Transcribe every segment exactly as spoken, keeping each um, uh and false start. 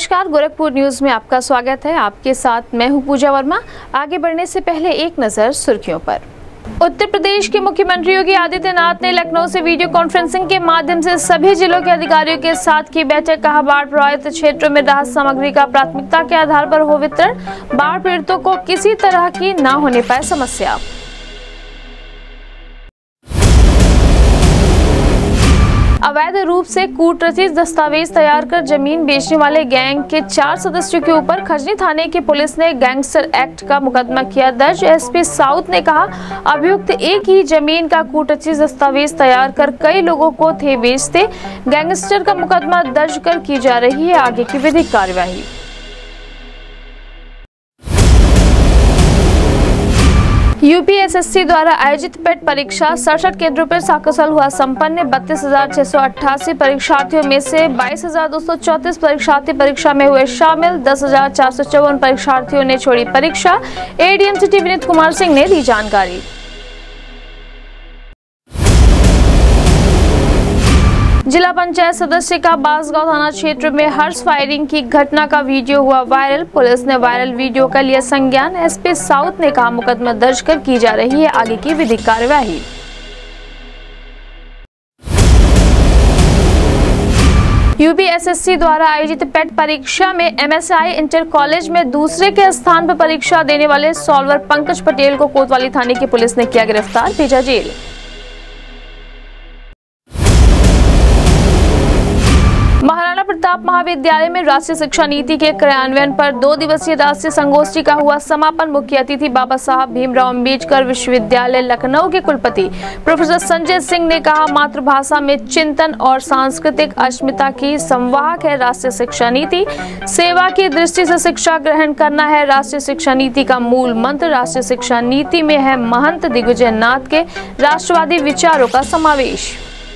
नमस्कार, गोरखपुर न्यूज में आपका स्वागत है। आपके साथ मैं हूं पूजा वर्मा। आगे बढ़ने से पहले एक नजर सुर्खियों पर। उत्तर प्रदेश के मुख्यमंत्री योगी आदित्यनाथ ने लखनऊ से वीडियो कॉन्फ्रेंसिंग के माध्यम से सभी जिलों के अधिकारियों के साथ की बैठक। कहा, बाढ़ प्रभावित क्षेत्रों में राहत सामग्री का प्राथमिकता के आधार पर हो वितरण। बाढ़ पीड़ितों को किसी तरह की न होने पाए समस्या। अवैध रूप से कूटरचित दस्तावेज तैयार कर जमीन बेचने वाले गैंग के चार सदस्यों के ऊपर खजनी थाने की पुलिस ने गैंगस्टर एक्ट का मुकदमा किया दर्ज। एसपी साउथ ने कहा, अभियुक्त एक ही जमीन का कूटरचित दस्तावेज तैयार कर कई लोगों को थे बेचते। गैंगस्टर का मुकदमा दर्ज कर की जा रही है आगे की विधिक कार्यवाही। यूपीएसएससी द्वारा आयोजित पेट परीक्षा सड़सठ केंद्रों पर सकुशल हुआ संपन्न। बत्तीस हजार छह सौ अट्ठासी परीक्षार्थियों में से बाईस हजार दो सौ चौतीस परीक्षार्थी परीक्षा में हुए शामिल। दस हजार चार सौ चौवन परीक्षार्थियों ने छोड़ी परीक्षा। एडीएम सिटी विनीत कुमार सिंह ने दी जानकारी। जिला पंचायत सदस्य का बांसगांव थाना क्षेत्र में हर्ष फायरिंग की घटना का वीडियो हुआ वायरल। पुलिस ने वायरल वीडियो का लिया संज्ञान। एसपी साउथ ने कहा, मुकदमा दर्ज कर की जा रही है आगे की विधिक कार्यवाही। यूपीएसएससी द्वारा आयोजित पेट परीक्षा में एमएसआई इंटर कॉलेज में दूसरे के स्थान पर परीक्षा देने वाले सॉल्वर पंकज पटेल को कोतवाली थाने की पुलिस ने किया गिरफ्तार, भेजा जेल। महाराणा प्रताप महाविद्यालय में राष्ट्रीय शिक्षा नीति के क्रियान्वयन पर दो दिवसीय राष्ट्रीय संगोष्ठी का हुआ समापन। मुख्य अतिथि बाबा साहब भीमराव अम्बेडकर विश्वविद्यालय लखनऊ के कुलपति प्रोफेसर संजय सिंह ने कहा, मातृभाषा में चिंतन और सांस्कृतिक अस्मिता की संवाहक है राष्ट्रीय शिक्षा नीति। सेवा की दृष्टि से शिक्षा ग्रहण करना है राष्ट्रीय शिक्षा नीति का मूल मंत्र। राष्ट्रीय शिक्षा नीति में है महंत दिग्विजय नाथ के राष्ट्रवादी विचारों का समावेश।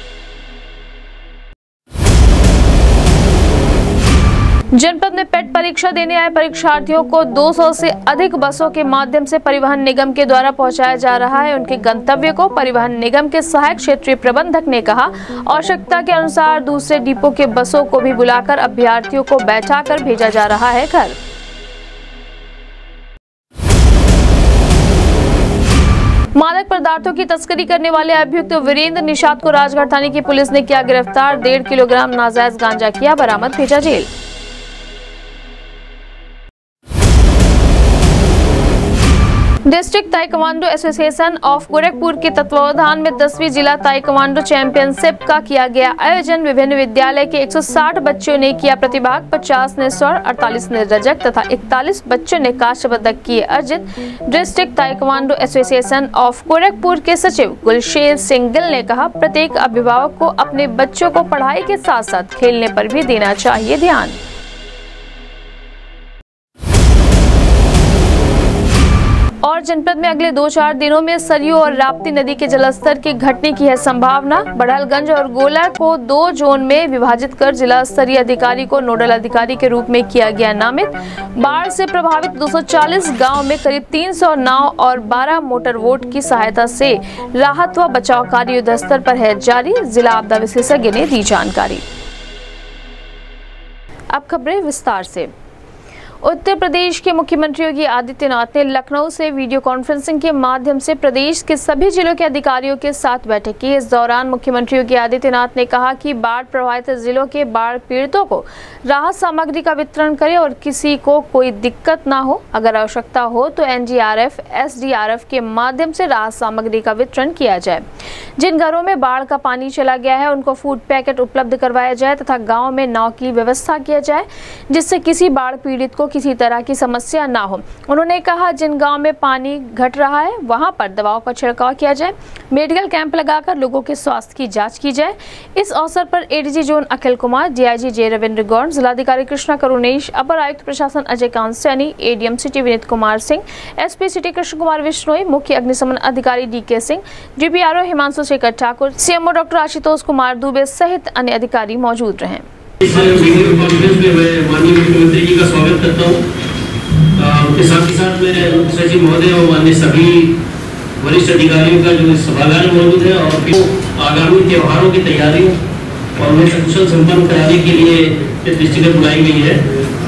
जनपद में पेट परीक्षा देने आए परीक्षार्थियों को दो सौ से अधिक बसों के माध्यम से परिवहन निगम के द्वारा पहुंचाया जा रहा है उनके गंतव्य को। परिवहन निगम के सहायक क्षेत्रीय प्रबंधक ने कहा, आवश्यकता के अनुसार दूसरे डिपो के बसों को भी बुलाकर अभ्यर्थियों को बैठाकर भेजा जा रहा है घर। मादक पदार्थों की तस्करी करने वाले अभियुक्त वीरेंद्र निषाद को राजगढ़ थाने की पुलिस ने किया गिरफ्तार। डेढ़ किलोग्राम नाजायज गांजा किया बरामद, भेजा जेल। District taekwondo association of Gorakhpur के तत्वावधान में दसवीं जिला ताइक्वांडो चैंपियनशिप का किया गया आयोजन। विभिन्न विद्यालय के एक सौ साठ बच्चों ने किया प्रतिभाग। पचास ने स्वर्ण, अड़तालीस ने रजक तथा इकतालीस बच्चों ने कांस्य पदक किए अर्जित। District taekwondo association of Gorakhpur के सचिव गुलशेर सिंह गिल ने कहा, प्रत्येक अभिभावक को अपने बच्चों को पढ़ाई के साथ साथ खेलने पर भी देना चाहिए ध्यान। और जनपद में अगले दो चार दिनों में सरयू और राप्ती नदी के जलस्तर की घटने की है संभावना। बड़हलगंज और गोला को दो जोन में विभाजित कर जिला स्तरीय अधिकारी को नोडल अधिकारी के रूप में किया गया नामित। बाढ़ से प्रभावित दो सौ चालीस गांव में करीब तीन सौ नाव और बारह मोटर बोट की सहायता से राहत व बचाव कार्य युद्ध स्तर पर है जारी। जिला आपदा विशेषज्ञ ने दी जानकारी। अब खबरें विस्तार से। उत्तर प्रदेश के मुख्यमंत्री योगी आदित्यनाथ ने लखनऊ से वीडियो कॉन्फ्रेंसिंग के माध्यम से प्रदेश के सभी जिलों के अधिकारियों के साथ बैठक की। इस दौरान मुख्यमंत्री योगी आदित्यनाथ ने कहा कि बाढ़ प्रभावित जिलों के बाढ़ पीड़ितों को राहत सामग्री का वितरण करें और किसी को कोई दिक्कत ना हो। अगर आवश्यकता हो तो एनडीआरएफ, एसडीआरएफ के माध्यम से राहत सामग्री का वितरण किया जाए। जिन घरों में बाढ़ का पानी चला गया है उनको फूड पैकेट उपलब्ध करवाया जाए तथा गाँव में नाव की व्यवस्था किया जाए जिससे किसी बाढ़ पीड़ित को किसी तरह की समस्या ना हो। उन्होंने कहा, जिन गांव में पानी घट रहा है वहां पर दवाओं का छिड़काव किया जाए, मेडिकल कैंप लगाकर लोगों के स्वास्थ्य की जांच की जाए। इस अवसर पर ADG zone Akhil Kumar, DIG J Ravindra Gaur, जिलाधिकारी कृष्णा करुणेश, अपर आयुक्त प्रशासन Ajay Kant Saini, ADM city Vineet Kumar Singh, SP city Krishna Kumar Bishnoi, मुख्य अग्निशमन अधिकारी DK Singh, DPRO Himanshu Shekhar Thakur, CMO doctor Ashutosh Kumar Dubey सहित अन्य अधिकारी मौजूद रहे। इस वीडियो कॉन्फ्रेंस में मैं माननीय मुख्यमंत्री जी का स्वागत करता हूँ। उसके साथ ही साथ मेरे मुख्य सचिव महोदय और अन्य सभी वरिष्ठ अधिकारियों का जो सभागार में मौजूद है और फिर आगामी त्योहारों की तैयारियों और उन्हें सकुशल संपन्न कराने के लिए इस दृष्टिगत बुलाई गई है।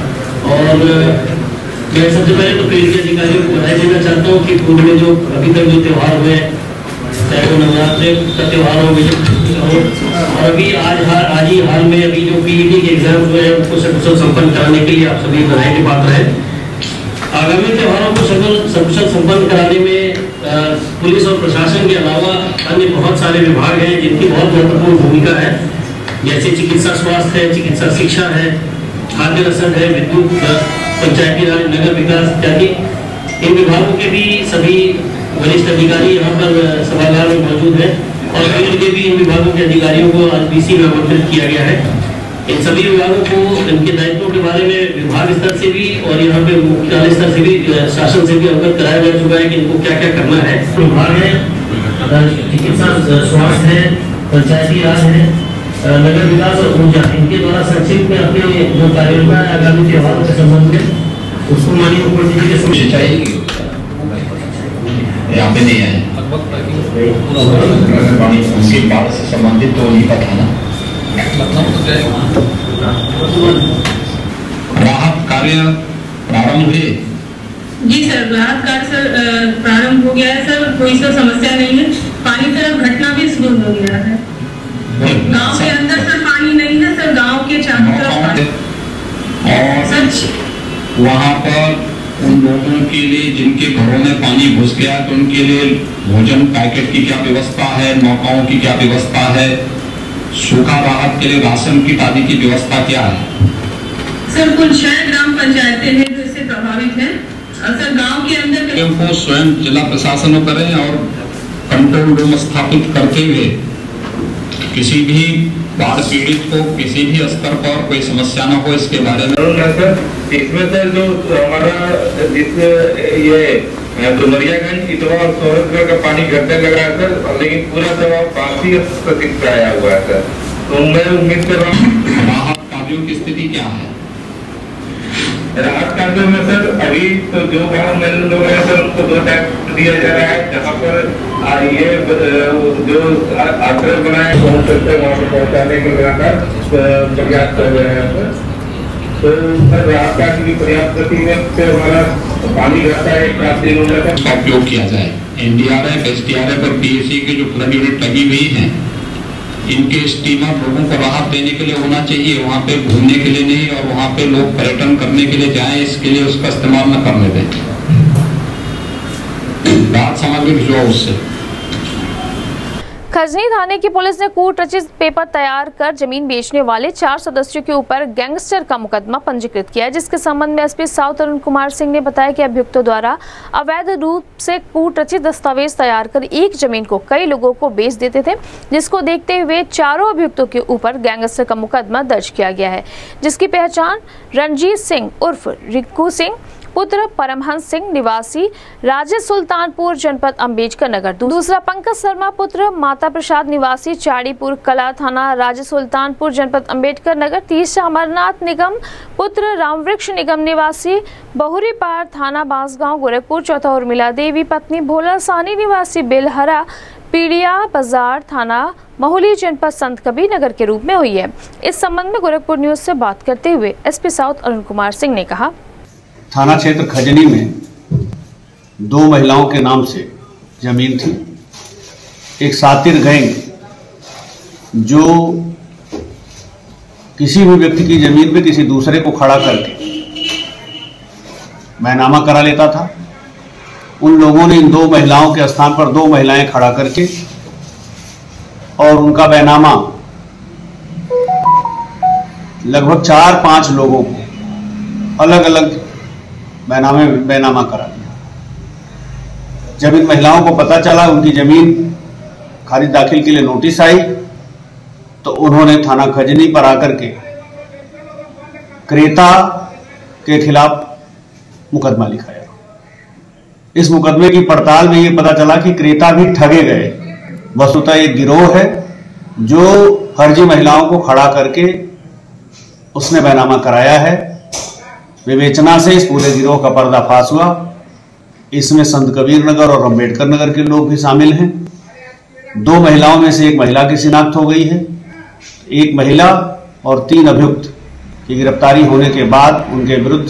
और मैं सबसे पहले तो पीएम के अधिकारियों को बधाई देना चाहता हूँ कि पूर्व में जो अभी तक जो त्यौहार हुए, चाहे वो नवरात्रि का त्यौहार हो और अभी आज हाल आज ही हाल में अभी जो पीईटी के एग्जाम हुए हैं उनको सकुशल संपन्न कराने के लिए आप सभी बधाई के पात्र हैं। आगामी त्योहारों को सकुशल संपन्न कराने में आ, पुलिस और प्रशासन के अलावा अन्य बहुत सारे विभाग हैं जिनकी बहुत महत्वपूर्ण भूमिका है, जैसे चिकित्सा स्वास्थ्य है, चिकित्सा शिक्षा है, खाद्य रसद है, विद्युत, पंचायती राज, नगर विकास इत्यादि। इन विभागों के भी सभी वरिष्ठ अधिकारी यहाँ पर सभागार में मौजूद हैं और फील्ड के भी इन विभागों के अधिकारियों को आज बीसी में आमंत्रित किया गया है। इन सभी विभागों को इनके दायित्वों के बारे में विभाग स्तर से भी और यहाँ पे मुख्यालय स्तर से भी शासन से भी अवगत कराया जा चुका है कि इनको क्या क्या करना है। विभाग है, चिकित्सा स्वास्थ्य है, पंचायती राज है, नगर विकास और ऊर्जा, इनके द्वारा संक्षिप्त में अपने जो कार्ययोजना है आगामी त्योहारों के संबंध में उसको माननीय मुख्यमंत्री जी के चाहिए यहाँ पे नहीं है उनकी बात से संबंधित तो नहीं पता ना। राहत कार्य प्रारंभ हुए? जी सर, राहत कार्य सर प्रारंभ हो गया है सर, कोई सर समस्या नहीं है। पानी तरफ घटना भी शुरू हो गया है। गांव के अंदर सर पानी नहीं है सर, गांव के चारों तरफ पानी। और वहाँ पर उन लोगों के लिए जिनके घरों में पानी घुस गया तो उनके लिए भोजन पैकेट की क्या व्यवस्था है, नौकाओं की क्या व्यवस्था है, सूखा राहत के लिए राशन किट आदि की व्यवस्था क्या है? सर कुल छह ग्राम पंचायतें हैं जो इससे प्रभावित हैं। सर गांव के अंदर को स्वयं जिला प्रशासन करें और कंट्रोल रूम स्थापित करते हुए किसी भी बाढ़ पीड़ित को किसी भी स्तर पर कोई समस्या न हो इसके बारे में। सर इसमें सर जो हमारा जिस ये डुमरियागंज इतवा और सोहरतगढ़ का पानी घटने लगा है सर, लेकिन पूरा दबाव बासी प्रतिशत पे आया हुआ है सर। तो मैं उम्मीद कर रहा हूँ राहत कार्यों की स्थिति क्या है? राहत कार्यों में सर अभी तो जो गाँव में लोग हैं सर उनको दो टैंक दिया जा रहा है, जहाँ पर ये जो आश्रय बनाए पहुँच सकते हैं वहाँ पर पहुँचाने के लगातार प्रयास कर रहे हैं सर। तो सर राहत कार्य की पर्याप्त गति में फिर हमारा पानी रहता है एक रात दिनों में का उपयोग किया जाए। एनडीआरएफ, एसडीआरएफ और पीएसी की जो फ्लड यूनिट लगी हुई है इनके स्टीमर लोगों को राहत देने के लिए होना चाहिए, वहाँ पे घूमने के लिए नहीं और वहाँ पे लोग पर्यटन करने के लिए जाएं इसके लिए उसका इस्तेमाल न करने दें। राहत सामग्री भिजवाओ उससे। खजनी थाने की पुलिस ने कूट रचित पेपर तैयार कर जमीन बेचने वाले चार सदस्यों के ऊपर गैंगस्टर का मुकदमा पंजीकृत किया है, जिसके संबंध में एसपी साउथ अरुण कुमार सिंह ने बताया कि अभियुक्तों द्वारा अवैध रूप से कूट रचित दस्तावेज तैयार कर एक जमीन को कई लोगों को बेच देते थे, जिसको देखते हुए चारों अभियुक्तों के ऊपर गैंगस्टर का मुकदमा दर्ज किया गया है, जिसकी पहचान रणजीत सिंह उर्फ रिक्कू सिंह पुत्र परमहंस सिंह निवासी राजे सुल्तानपुर जनपद अंबेडकर नगर, दूसरा पंकज शर्मा पुत्र माता प्रसाद निवासी चाड़ीपुर कला थाना राजे सुल्तानपुर जनपद अंबेडकर नगर, तीसरा अमरनाथ निगम पुत्र रामवृक्ष निगम निवासी बहुरीपार थाना बांसगांव गोरखपुर, चौथा उर्मिला देवी पत्नी भोला सानी निवासी बेलहरा पीड़िया बाजार थाना महुली जनपद संत कबीर नगर के रूप में हुई है। इस संबंध में गोरखपुर न्यूज से बात करते हुए एसपी साउथ अरुण कुमार सिंह ने कहा, थाना क्षेत्र खजनी में दो महिलाओं के नाम से जमीन थी। एक सातिर गैंग जो किसी भी व्यक्ति की जमीन पे किसी दूसरे को खड़ा करके बैनामा करा लेता था। उन लोगों ने इन दो महिलाओं के स्थान पर दो महिलाएं खड़ा करके और उनका बैनामा लगभग चार पांच लोगों को अलग अलग बैनामे बैनामा करा दिया। जब इन महिलाओं को पता चला उनकी जमीन खारिज दाखिल के लिए नोटिस आई तो उन्होंने थाना खजनी पर आकर के क्रेता के खिलाफ मुकदमा लिखाया। इस मुकदमे की पड़ताल में ये पता चला कि क्रेता भी ठगे गए। वस्तुतः एक गिरोह है जो फर्जी महिलाओं को खड़ा करके उसने बैनामा कराया है। विवेचना से इस पूरे गिरोह का पर्दाफाश हुआ। इसमें संत कबीर नगर और अंबेडकर नगर के लोग भी शामिल हैं। दो महिलाओं में से एक महिला की शिनाख्त हो गई है। एक महिला और तीन अभियुक्त की गिरफ्तारी होने के बाद उनके विरुद्ध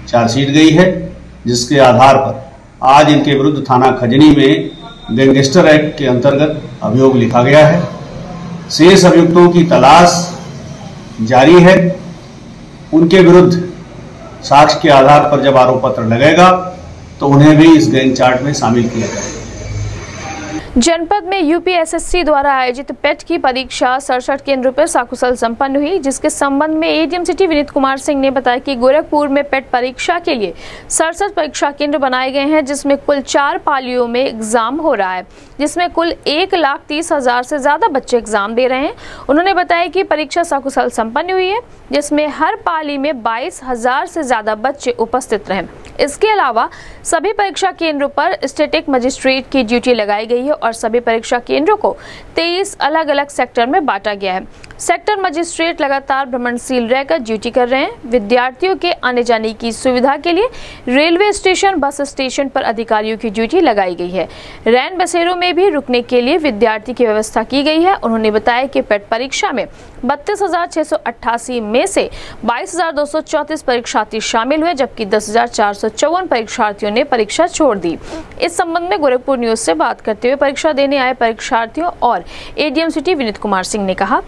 चार्जशीट गई है, जिसके आधार पर आज इनके विरुद्ध थाना खजनी में गैंगस्टर एक्ट के अंतर्गत अभियोग लिखा गया है। शेष अभियुक्तों की तलाश जारी है। उनके विरुद्ध साक्ष्य के आधार पर जब आरोप पत्र लगेगा तो उन्हें भी इस गैंग चार्ट में शामिल किया जाएगा। जनपद में यूपीएसएससी द्वारा आयोजित पेट की परीक्षा सड़सठ केंद्रों पर सकुशल संपन्न हुई, जिसके संबंध में एडीएम सिटी विनीत कुमार सिंह ने बताया कि गोरखपुर में पेट परीक्षा के लिए सड़सठ परीक्षा केंद्र बनाए गए हैं, जिसमें कुल चार पालियों में एग्जाम हो रहा है, जिसमें कुल एक लाख तीस हजार से ज्यादा बच्चे एग्जाम दे रहे हैं। उन्होंने बताया कि परीक्षा सकुशल संपन्न हुई है, जिसमें हर पाली में बाईस हजार से ज्यादा बच्चे उपस्थित रहे। इसके अलावा सभी परीक्षा केंद्रों पर स्टैटिक मजिस्ट्रेट की ड्यूटी लगाई गई है और सभी परीक्षा केंद्रों को तेईस अलग अलग सेक्टर में बांटा गया है। सेक्टर मजिस्ट्रेट लगातार भ्रमणशील रहकर ड्यूटी कर रहे हैं। विद्यार्थियों के आने जाने की सुविधा के लिए रेलवे स्टेशन, बस स्टेशन पर अधिकारियों की ड्यूटी लगाई गई है। रैन बसेरों में भी रुकने के लिए विद्यार्थी की व्यवस्था की गई है। उन्होंने बताया कि पेट परीक्षा में बत्तीस हजार छह सौ अट्ठासी में से बाईस हजार दो सौ चौंतीस परीक्षार्थी शामिल हुए, जबकि दस हजार चार सौ चौवन परीक्षार्थियों ने परीक्षा छोड़ दी। इस संबंध में गोरखपुर न्यूज से बात करते हुए परीक्षा देने आए परीक्षार्थियों और एडीएम सिटी विनीत कुमार सिंह ने कहा,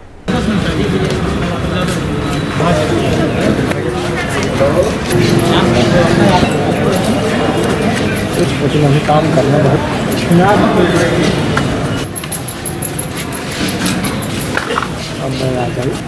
काम करना बहुत अब मैं आ जाऊँ।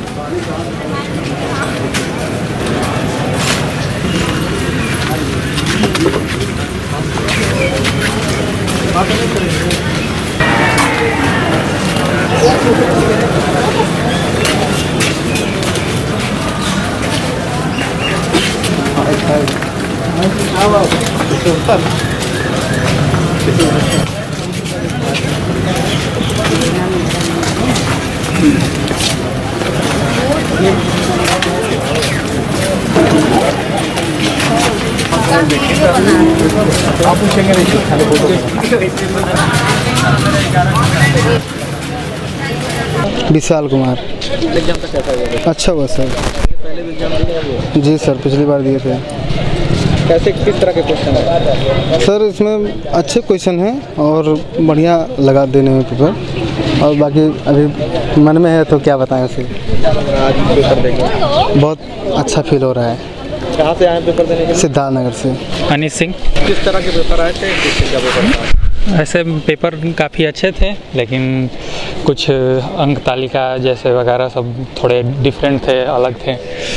विशाल कुमार। अच्छा हुआ सर। पहले भी एग्जाम दिए? जी सर, पिछली बार दिए थे। कैसे, किस तरह के क्वेश्चन है सर? इसमें अच्छे क्वेश्चन हैं और बढ़िया लगा देने में पेपर, और बाकी अभी मन में है तो क्या बताएं उसे। आज पेपर देंगे, बहुत अच्छा फील हो रहा है। कहाँ से आए पेपर देने के लिए? सिद्धार्थ नगर से। अनिश सिंह। किस तरह के पेपर आए थे, किस चीज़ का पेपर था? ऐसे पेपर काफ़ी अच्छे थे, लेकिन कुछ अंक तालिका जैसे वगैरह सब थोड़े डिफरेंट थे, अलग थे।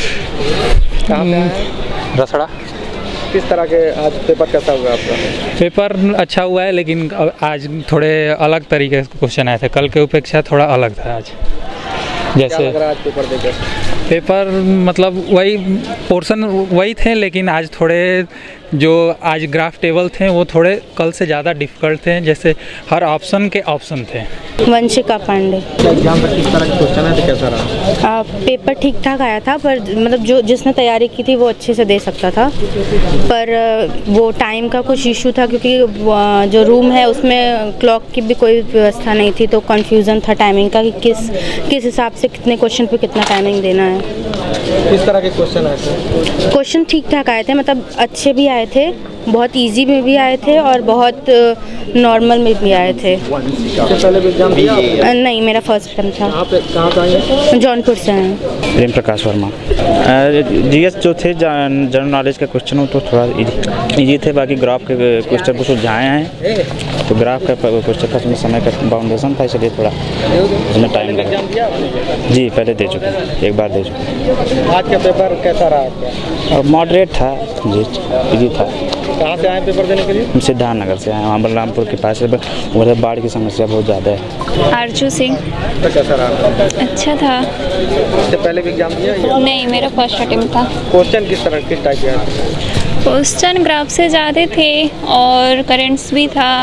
कहाँ पे आए? रसड़ा। किस तरह के आज पेपर कैसा हुआ आपका? पेपर अच्छा हुआ है, लेकिन आज थोड़े अलग तरीके से क्वेश्चन आए थे। कल के अपेक्षा थोड़ा अलग था आज। जैसे क्या लग रहा है आज पेपर देकर? पेपर मतलब वही पोर्शन वही थे, लेकिन आज थोड़े जो आज ग्राफ टेबल थे वो थोड़े कल से ज़्यादा डिफिकल्ट थे। जैसे हर ऑप्शन के ऑप्शन थे। वंशिका पांडे। एग्जाम में किस तरह के क्वेश्चन है, तो कैसा रहा? आ, पेपर ठीक ठाक आया था, पर मतलब जो जिसने तैयारी की थी वो अच्छे से दे सकता था, पर वो टाइम का कुछ इशू था, क्योंकि जो रूम है उसमें क्लॉक की भी कोई व्यवस्था नहीं थी, तो कंफ्यूजन था टाइमिंग का कि किस किस हिसाब से कितने क्वेश्चन पे कितना टाइमिंग देना है। किस तरह के क्वेश्चन आए थे? क्वेश्चन ठीक ठाक आए थे, मतलब अच्छे भी आए थे, बहुत इजी में भी आए थे और बहुत नॉर्मल में भी आए थे। पहले भी एग्जाम दिया आपने? नहीं, मेरा फर्स्ट टाइम था। कहाँ पे, कहाँ से आए? जौनपुर से आए। प्रेम प्रकाश वर्मा। जीएस जो थे जनरल नॉलेज का क्वेश्चन हो तो थोड़ा इजी थे, बाकी ग्राफ के क्वेश्चन को सुलझाए हैं, तो ग्राफ का क्वेश्चन था, उसमें समय का बाउंडेशन था, इसलिए थोड़ा उसमें टाइम लगा। जी पहले दे चुके, एक बार दे चुके। आज का पेपर कैसा रहा आपका? मॉडरेट था जी, इजी था। कहाँ से आए पेपर देने के लिए? सिद्धार्थ नगर से आए, वहाँ बलरामपुर के पास है, उधर बाढ़ की समस्या बहुत ज़्यादा है। अर्जू सिंह। तो कैसा रहा? अच्छा था। इससे पहले भी एग्जाम दिया? नहीं, मेरा फर्स्ट अटेम्प्ट था। क्वेश्चन किस तरह किस टाइप के आए? क्वेश्चन ग्राफ से ज़्यादा थे और करेंट्स भी था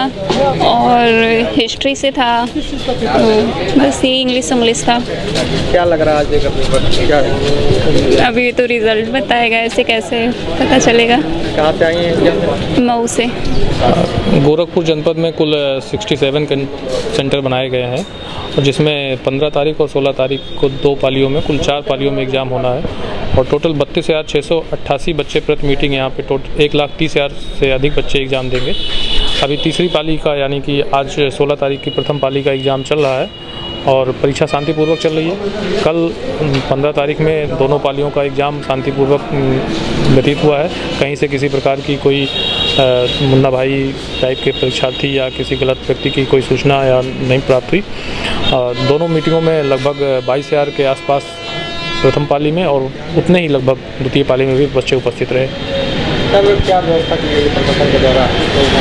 और हिस्ट्री से था, तो बस ये इंग्लिश इंग्लिश था। क्या लग रहा है आज का पेपर क्या है? अभी तो रिजल्ट बताएगा, ऐसे कैसे पता चलेगा। कहाँ से आई हैं? मऊ से। गोरखपुर जनपद में कुल सड़सठ सेंटर बनाए गए हैं और जिसमें पंद्रह तारीख और सोलह तारीख को दो पालियों में कुल चार पालियों में एग्ज़ाम होना है और टोटल बत्तीस हज़ार छः सौ अट्ठासी बच्चे प्रति मीटिंग यहाँ पे टोटल एक लाख तीस हज़ार से अधिक बच्चे एग्ज़ाम देंगे। अभी तीसरी पाली का यानी कि आज सोलह तारीख की प्रथम पाली का एग्ज़ाम चल रहा है और परीक्षा शांतिपूर्वक चल रही है। कल पंद्रह तारीख में दोनों पालियों का एग्ज़ाम शांतिपूर्वक व्यतीत हुआ है। कहीं से किसी प्रकार की कोई मुन्ना भाई टाइप के परीक्षार्थी या किसी गलत व्यक्ति की कोई सूचना या नहीं प्राप्त हुई। दोनों मीटिंगों में लगभग बाईस हज़ार के आसपास प्रथम पाली में और उतने ही लगभग द्वितीय पाली में भी बच्चे उपस्थित रहे। क्या व्यवस्था की गई प्रशासन के द्वारा?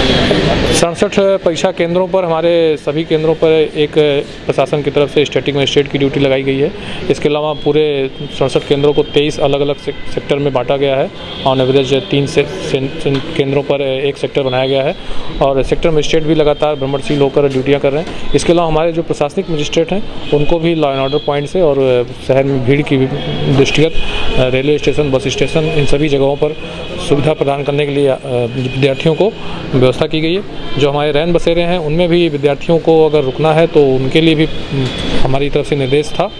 सड़सठ परीक्षा केंद्रों पर हमारे सभी केंद्रों पर एक प्रशासन की तरफ से स्टैटिक मजिस्ट्रेट की ड्यूटी लगाई गई है। इसके अलावा पूरे सड़सठ केंद्रों को तेईस अलग अलग सेक्टर में बांटा गया है। ऑन एवरेज तीन से, से, से केंद्रों पर एक सेक्टर बनाया गया है और सेक्टर मजिस्ट्रेट भी लगातार भ्रमणशील होकर ड्यूटियाँ कर रहे हैं। इसके अलावा हमारे जो प्रशासनिक मजिस्ट्रेट हैं उनको भी लॉ एंड ऑर्डर पॉइंट से और शहर में भीड़ की दृष्टिगत रेलवे स्टेशन, बस स्टेशन, इन सभी जगहों पर सुविधा प्रदान करने के लिए विद्यार्थियों को व्यवस्था की गई है। जो हमारे रैन बसेरे हैं उनमें भी विद्यार्थियों को अगर रुकना है तो उनके लिए भी हमारी तरफ से निर्देश था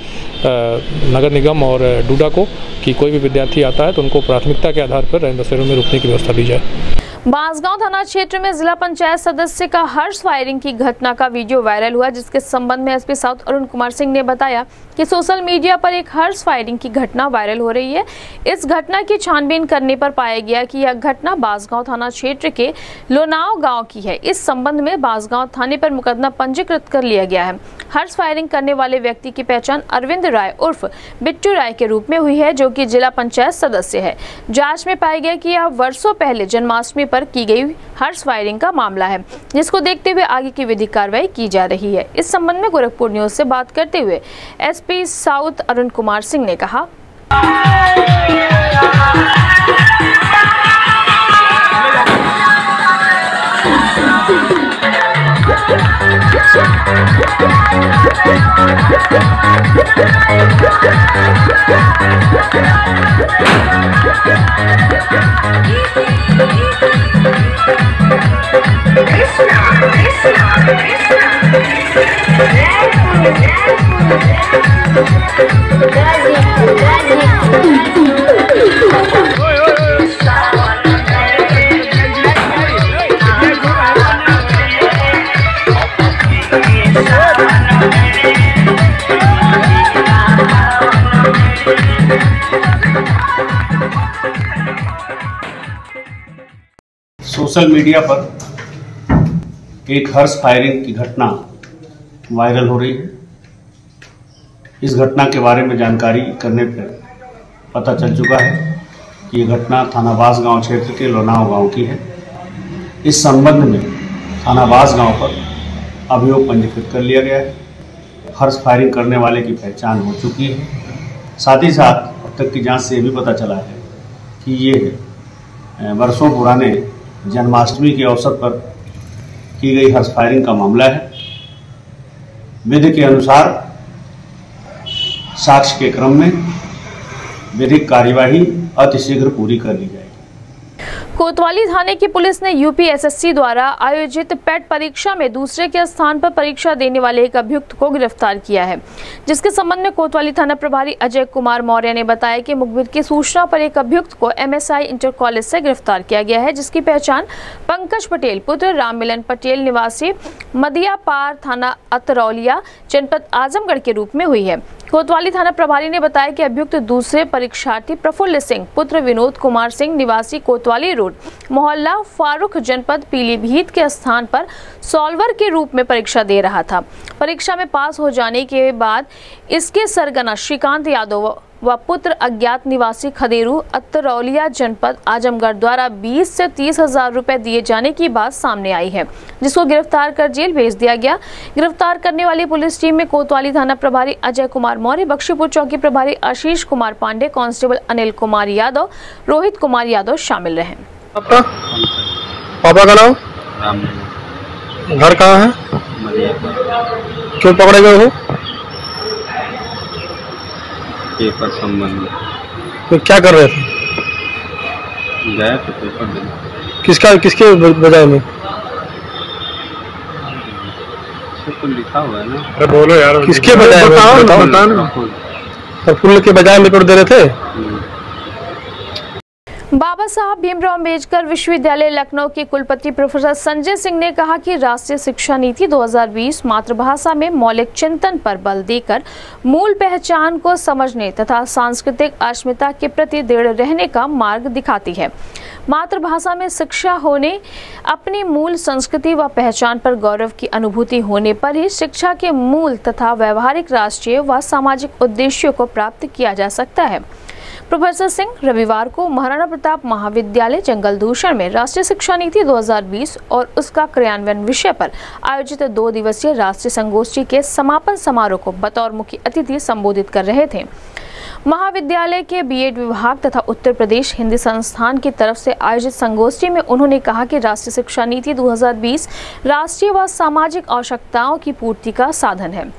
नगर निगम और डूडा को कि कोई भी विद्यार्थी आता है तो उनको प्राथमिकता के आधार पर रैन बसेरों में रुकने की व्यवस्था दी जाए। बांसगांव थाना क्षेत्र में जिला पंचायत सदस्य का हर्ष फायरिंग की घटना का वीडियो वायरल हुआ, जिसके संबंध में एसपी साउथ अरुण कुमार सिंह ने बताया कि सोशल मीडिया पर एक हर्ष फायरिंग की घटना वायरल हो रही है। इस घटना की छानबीन करने पर पाया गया कि यह घटना बांसगांव थाना क्षेत्र के लोनाव गांव की है। इस संबंध में बांसगांव थाने पर मुकदमा पंजीकृत कर लिया गया है। हर्ष फायरिंग करने वाले व्यक्ति की पहचान अरविंद राय उर्फ बिट्टू राय के रूप में हुई है, जो कि जिला पंचायत सदस्य है। जांच में पाया गया कि यह वर्षों पहले जन्माष्टमी पर की गई हर्ष फायरिंग का मामला है, जिसको देखते हुए आगे की विधिक कार्रवाई की जा रही है। इस संबंध में गोरखपुर न्यूज से बात करते हुए एसपी साउथ अरुण कुमार सिंह ने कहा, सोशल मीडिया पर एक हर्ष फायरिंग की घटना वायरल हो रही है। इस घटना के बारे में जानकारी करने पर पता चल चुका है कि यह घटना थाना बांसगांव क्षेत्र के लोनाव गांव की है। इस संबंध में थाना बांसगांव पर अभियोग पंजीकृत कर लिया गया है। हर्ष फायरिंग करने वाले की पहचान हो चुकी है। साथ ही साथ अब तक की जांच से ये भी पता चला है कि ये वर्षों पुराने जन्माष्टमी के अवसर पर की गई हर्ष फायरिंग का मामला है। विधि के अनुसार साक्ष्य के क्रम में विधिक कार्यवाही अतिशीघ्र पूरी कर ली जाएगी। कोतवाली थाने की पुलिस ने यूपीएसएससी द्वारा आयोजित पेट परीक्षा में दूसरे के स्थान पर परीक्षा देने वाले एक अभियुक्त को गिरफ्तार किया है, जिसके संबंध में कोतवाली थाना प्रभारी अजय कुमार मौर्य ने बताया कि मुखबिर की सूचना पर एक अभियुक्त को एमएसआई इंटर कॉलेज से गिरफ्तार किया गया है, जिसकी पहचान पंकज पटेल पुत्र राममिलन पटेल निवासी मदियापार थाना अतरौलिया जनपद आजमगढ़ के रूप में हुई है। कोतवाली थाना प्रभारी ने बताया कि अभियुक्त दूसरे परीक्षार्थी प्रफुल्ल सिंह पुत्र विनोद कुमार सिंह निवासी कोतवाली रोड मोहल्ला फारूक जनपद पीलीभीत के स्थान पर सॉल्वर के रूप में परीक्षा दे रहा था। परीक्षा में पास हो जाने के बाद इसके सरगना श्रीकांत यादव व पुत्र अज्ञात निवासी खदेरू अतरौलिया जनपद आजमगढ़ द्वारा बीस से तीस हजार रुपए दिए जाने की बात सामने आई है, जिसको गिरफ्तार कर जेल भेज दिया गया। गिरफ्तार करने वाली पुलिस टीम में कोतवाली थाना प्रभारी अजय कुमार मौर्य, बख्शीपुर चौकी प्रभारी आशीष कुमार पांडे, कांस्टेबल अनिल कुमार यादव, रोहित कुमार यादव शामिल रहे। आपका पापा का नाम? घर कहाँ है? क्यों पकड़े गए हो? पेपर संबंध में। तो क्या कर रहे थे? गए थे पेपर देने। किसका किसके बजाय में लिखा हुआ है ना? अरे बोलो यार, किसके बजाय में बताओ, बताओ, बताओ। प्रफुल्ल के बजाय रिपोर्ट दे रहे थे। बाबा साहब भीमराव अम्बेडकर विश्वविद्यालय लखनऊ के कुलपति प्रोफेसर संजय सिंह ने कहा कि राष्ट्रीय शिक्षा नीति दो हज़ार बीस मातृभाषा में मौलिक चिंतन पर बल देकर मूल पहचान को समझने तथा सांस्कृतिक अस्मिता के प्रति दृढ़ रहने का मार्ग दिखाती है। मातृभाषा में शिक्षा होने, अपनी मूल संस्कृति व पहचान पर गौरव की अनुभूति होने पर ही शिक्षा के मूल तथा व्यवहारिक राष्ट्रीय व सामाजिक उद्देश्यों को प्राप्त किया जा सकता है। प्रोफेसर सिंह रविवार को महाराणा प्रताप महाविद्यालय जंगल दूषण में राष्ट्रीय शिक्षा नीति दो हज़ार बीस और उसका क्रियान्वयन विषय पर आयोजित दो दिवसीय राष्ट्रीय संगोष्ठी के समापन समारोह को बतौर मुख्य अतिथि संबोधित कर रहे थे। महाविद्यालय के बीएड विभाग तथा उत्तर प्रदेश हिंदी संस्थान की तरफ से आयोजित संगोष्ठी में उन्होंने कहा कि राष्ट्रीय शिक्षा नीति दो हज़ार बीस राष्ट्रीय व सामाजिक आवश्यकताओं की पूर्ति का साधन है।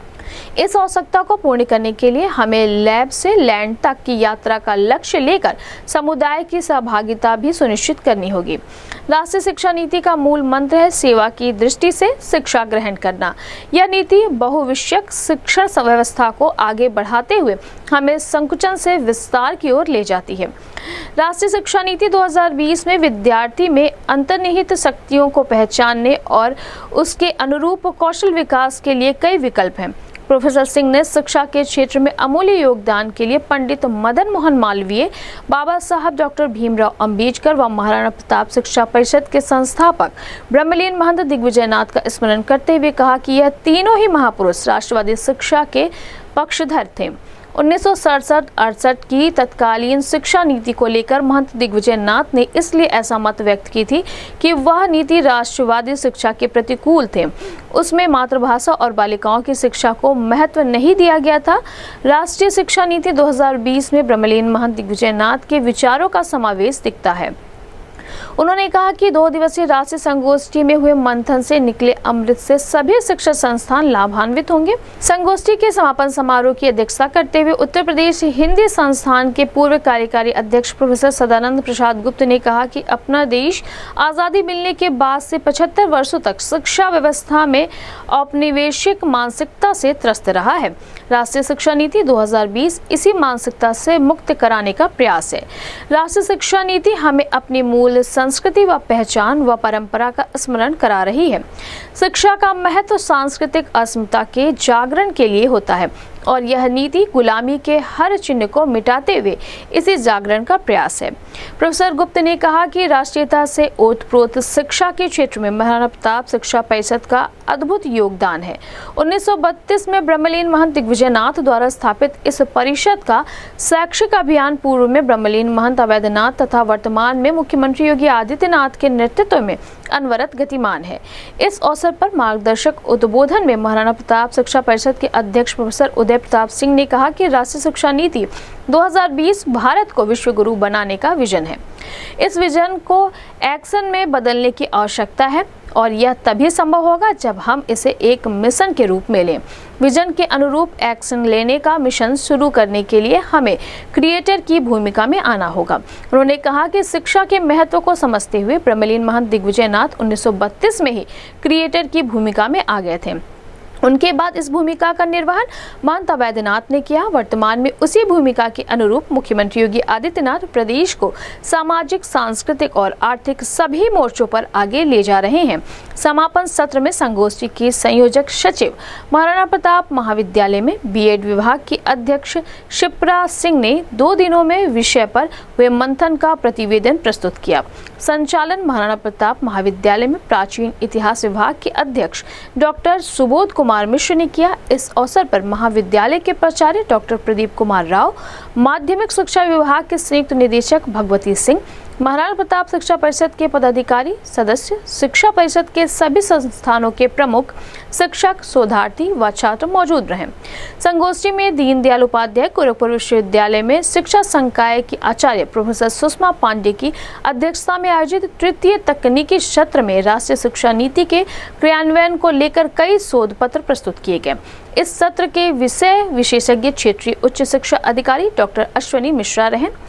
इस आवश्यकता को पूर्ण करने के लिए हमें लैब से लैंड तक की यात्रा का लक्ष्य लेकर समुदाय की सहभागिता भी सुनिश्चित करनी होगी। राष्ट्रीय शिक्षा नीति का मूल मंत्र है सेवा की दृष्टि से शिक्षा ग्रहण करना। यह नीति बहुविषयक शिक्षण व्यवस्था को आगे बढ़ाते हुए हमें संकुचन से विस्तार की ओर ले जाती है। राष्ट्रीय शिक्षा नीति दो हज़ार बीस में विद्यार्थी में अंतर्निहित शक्तियों को पहचानने और उसके अनुरूप कौशल विकास के लिए कई विकल्प हैं। प्रोफेसर सिंह ने शिक्षा के क्षेत्र में अमूल्य योगदान के लिए पंडित मदन मोहन मालवीय, बाबा साहब डॉक्टर भीमराव अंबेडकर व महाराणा प्रताप शिक्षा परिषद के संस्थापक ब्रह्मलीन महंत दिग्विजयनाथ का स्मरण करते हुए कहा कि यह तीनों ही महापुरुष राष्ट्रवादी शिक्षा के पक्षधर थे। उन्नीस सौ सड़सठ अड़सठ की तत्कालीन शिक्षा नीति को लेकर महंत दिग्विजयनाथ ने इसलिए ऐसा मत व्यक्त की थी कि वह नीति राष्ट्रवादी शिक्षा के प्रतिकूल थे। उसमें मातृभाषा और बालिकाओं की शिक्षा को महत्व नहीं दिया गया था। राष्ट्रीय शिक्षा नीति दो हज़ार बीस में ब्रह्मलीन महंत दिग्विजयनाथ के विचारों का समावेश दिखता है। उन्होंने कहा कि दो दिवसीय राष्ट्रीय संगोष्ठी में हुए मंथन से निकले अमृत से सभी शिक्षा संस्थान लाभान्वित होंगे। संगोष्ठी के समापन समारोह की अध्यक्षता करते हुए उत्तर प्रदेश हिंदी संस्थान के पूर्व कार्यकारी अध्यक्ष प्रोफेसर सदानंद प्रसाद गुप्त ने कहा कि अपना देश आजादी मिलने के बाद से पचहत्तर वर्षों तक शिक्षा व्यवस्था में औपनिवेशिक मानसिकता से त्रस्त रहा है। राष्ट्रीय शिक्षा नीति दो हज़ार बीस इसी मानसिकता से मुक्त कराने का प्रयास है। राष्ट्रीय शिक्षा नीति हमें अपनी मूल संस्कृति व पहचान व परंपरा का स्मरण करा रही है। शिक्षा का महत्व सांस्कृतिक अस्मिता के जागरण के लिए होता है और यह नीति गुलामी के हर चिन्ह को मिटाते हुए इसी जागरण का प्रयास है। प्रोफेसर गुप्त ने कहा कि राष्ट्रीयता से ओतप्रोत शिक्षा के क्षेत्र में महाराणा प्रताप शिक्षा परिषद का अद्भुत योगदान है। उन्नीस सौ बत्तीस में ब्रह्मलीन महंत दिग्विजयनाथ द्वारा स्थापित इस परिषद का शैक्षिक अभियान पूर्व में ब्रह्मलीन महंत अवैधनाथ तथा वर्तमान में मुख्यमंत्री योगी आदित्यनाथ के नेतृत्व में अनवरत गतिमान है। इस अवसर पर मार्गदर्शक उद्बोधन में महाराणा प्रताप शिक्षा परिषद के अध्यक्ष प्रोफेसर उदय प्रताप सिंह ने कहा कि राष्ट्रीय शिक्षा नीति दो हज़ार बीस भारत को विश्व गुरु बनाने का विजन है। इस विजन को एक्शन में बदलने की आवश्यकता है और यह तभी संभव होगा जब हम इसे एक मिशन के रूप में लें। विजन के अनुरूप एक्शन लेने का मिशन शुरू करने के लिए हमें क्रिएटर की भूमिका में आना होगा। उन्होंने कहा कि शिक्षा के महत्व को समझते हुए ब्रह्मलीन महंत दिग्विजयनाथ उन्नीस सौ बत्तीस में ही क्रिएटर की भूमिका में आ गए थे। उनके बाद इस भूमिका का निर्वहन महंत अवैधनाथ ने किया। वर्तमान में उसी भूमिका के अनुरूप मुख्यमंत्री योगी आदित्यनाथ प्रदेश को सामाजिक, सांस्कृतिक और आर्थिक सभी मोर्चों पर आगे ले जा रहे हैं। समापन सत्र में संगोष्ठी की संयोजक सचिव महाराणा प्रताप महाविद्यालय में बीएड विभाग की अध्यक्ष शिप्रा सिंह ने दो दिनों में विषय पर हुए मंथन का प्रतिवेदन प्रस्तुत किया। संचालन महाराणा प्रताप महाविद्यालय में प्राचीन इतिहास विभाग के अध्यक्ष डॉक्टर सुबोध कुमार मिश्र ने किया। इस अवसर पर महाविद्यालय के प्राचार्य डॉक्टर प्रदीप कुमार राव, माध्यमिक शिक्षा विभाग के संयुक्त निदेशक भगवती सिंह, महाराणा प्रताप शिक्षा परिषद के पदाधिकारी सदस्य, शिक्षा परिषद के सभी संस्थानों के प्रमुख, शिक्षक, शोधार्थी व छात्र मौजूद रहे। संगोष्ठी में दीनदयाल उपाध्याय गोरखपुर विश्वविद्यालय में शिक्षा संकाय की आचार्य प्रोफेसर सुषमा पांडे की अध्यक्षता में आयोजित तृतीय तकनीकी सत्र में राष्ट्रीय शिक्षा नीति के क्रियान्वयन को लेकर कई शोध पत्र प्रस्तुत किए गए। इस सत्र के विषय विशेषज्ञ क्षेत्रीय उच्च शिक्षा अधिकारी डॉक्टर अश्विनी मिश्रा रहे।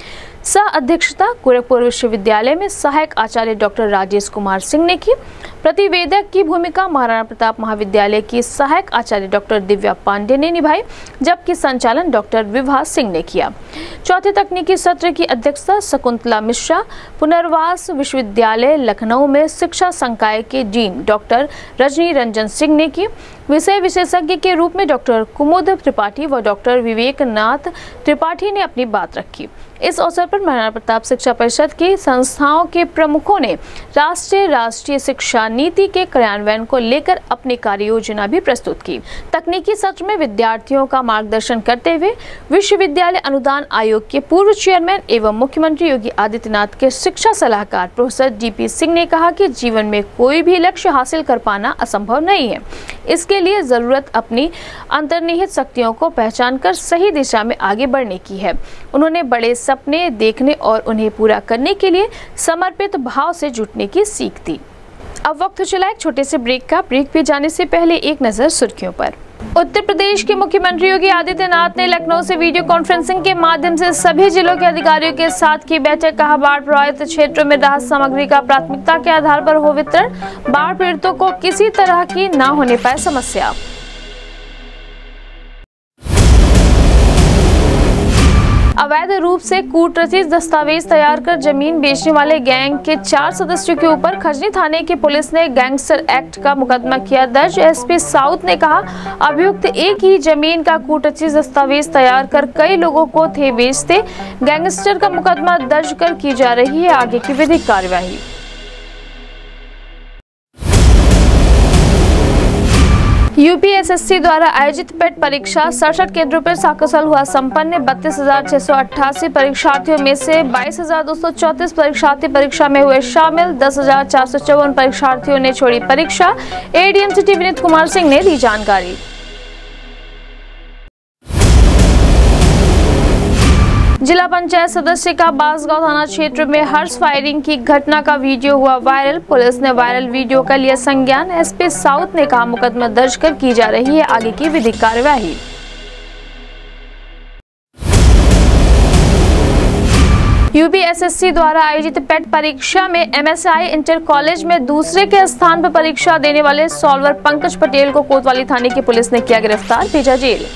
सह अध्यक्षता गोरखपुर विश्वविद्यालय में सहायक आचार्य डॉक्टर राजेश कुमार सिंह ने की। प्रतिवेदक की भूमिका महाराणा प्रताप महाविद्यालय की सहायक आचार्य डॉक्टर दिव्या पांडे ने निभाई, जबकि संचालन डॉक्टर विभा सिंह ने किया। चौथे तकनीकी सत्र की अध्यक्षता शकुंतला मिश्रा पुनर्वास विश्वविद्यालय लखनऊ में शिक्षा संकाय के डीन डॉक्टर रजनी रंजन सिंह ने की। विषय विशेषज्ञ के रूप में डॉक्टर कुमुद त्रिपाठी व डॉक्टर विवेक नाथ त्रिपाठी ने अपनी बात रखी। इस अवसर पर महाराणा प्रताप शिक्षा परिषद की संस्थाओं के प्रमुखों ने राष्ट्रीय राष्ट्रीय शिक्षा नीति के क्रियान्वयन को लेकर अपनी कार्य योजना भी प्रस्तुत की। तकनीकी सत्र में विद्यार्थियों का मार्गदर्शन करते हुए विश्वविद्यालय अनुदान आयोग के पूर्व चेयरमैन एवं मुख्यमंत्री योगी आदित्यनाथ के शिक्षा सलाहकार प्रोफेसर डी पी सिंह ने कहा कि जीवन में कोई भी लक्ष्य हासिल कर पाना असंभव नहीं है। इसके लिए जरूरत अपनी अंतर्निहित शक्तियों को पहचान कर सही दिशा में आगे बढ़ने की है। उन्होंने बड़े सपने देखने और उन्हें पूरा करने के लिए समर्पित भाव से जुटने की सीख दी। अब वक्त चला एक छोटे से ब्रेक का। ब्रेक पे जाने से पहले एक नजर सुर्खियों पर। उत्तर प्रदेश के मुख्यमंत्री योगी आदित्यनाथ ने लखनऊ से वीडियो कॉन्फ्रेंसिंग के माध्यम से सभी जिलों के अधिकारियों के साथ की बैठक। कहा, बाढ़ प्रभावित क्षेत्रों में राहत सामग्री का प्राथमिकता के आधार पर हो वितरण, बाढ़ पीड़ितों को किसी तरह की न होने पाए समस्या। अवैध रूप से कूटरचित दस्तावेज तैयार कर जमीन बेचने वाले गैंग के चार सदस्यों के ऊपर खजनी थाने की पुलिस ने गैंगस्टर एक्ट का मुकदमा किया दर्ज। एसपी साउथ ने कहा, अभियुक्त एक ही जमीन का कूटरचित दस्तावेज तैयार कर कई लोगों को थे बेचते। गैंगस्टर का मुकदमा दर्ज कर की जा रही है आगे की विधिक कार्यवाही। यूपीएसएससी द्वारा आयोजित पेट परीक्षा सड़सठ केंद्रों पर सकुशल हुआ संपन्न। बत्तीस हजार छह सौ अट्ठासी परीक्षार्थियों में से बाईस हजार दो सौ चौतीस परीक्षार्थी परीक्षा में हुए शामिल। दस हजार चार सौ चौवन परीक्षार्थियों ने छोड़ी परीक्षा। एडीएम सिटी विनीत कुमार सिंह ने दी जानकारी। जिला पंचायत सदस्य का बांसगांव थाना क्षेत्र में हर्ष फायरिंग की घटना का वीडियो हुआ वायरल। पुलिस ने वायरल वीडियो का लिया संज्ञान। एसपी साउथ ने कहा, मुकदमा दर्ज कर की जा रही है आगे की विधिक कार्यवाही। यूपीएसएससी द्वारा आयोजित पेट परीक्षा में एमएसआई इंटर कॉलेज में दूसरे के स्थान पर परीक्षा देने वाले सॉल्वर पंकज पटेल को कोतवाली थाने की पुलिस ने किया गिरफ्तार, भेजा जेल।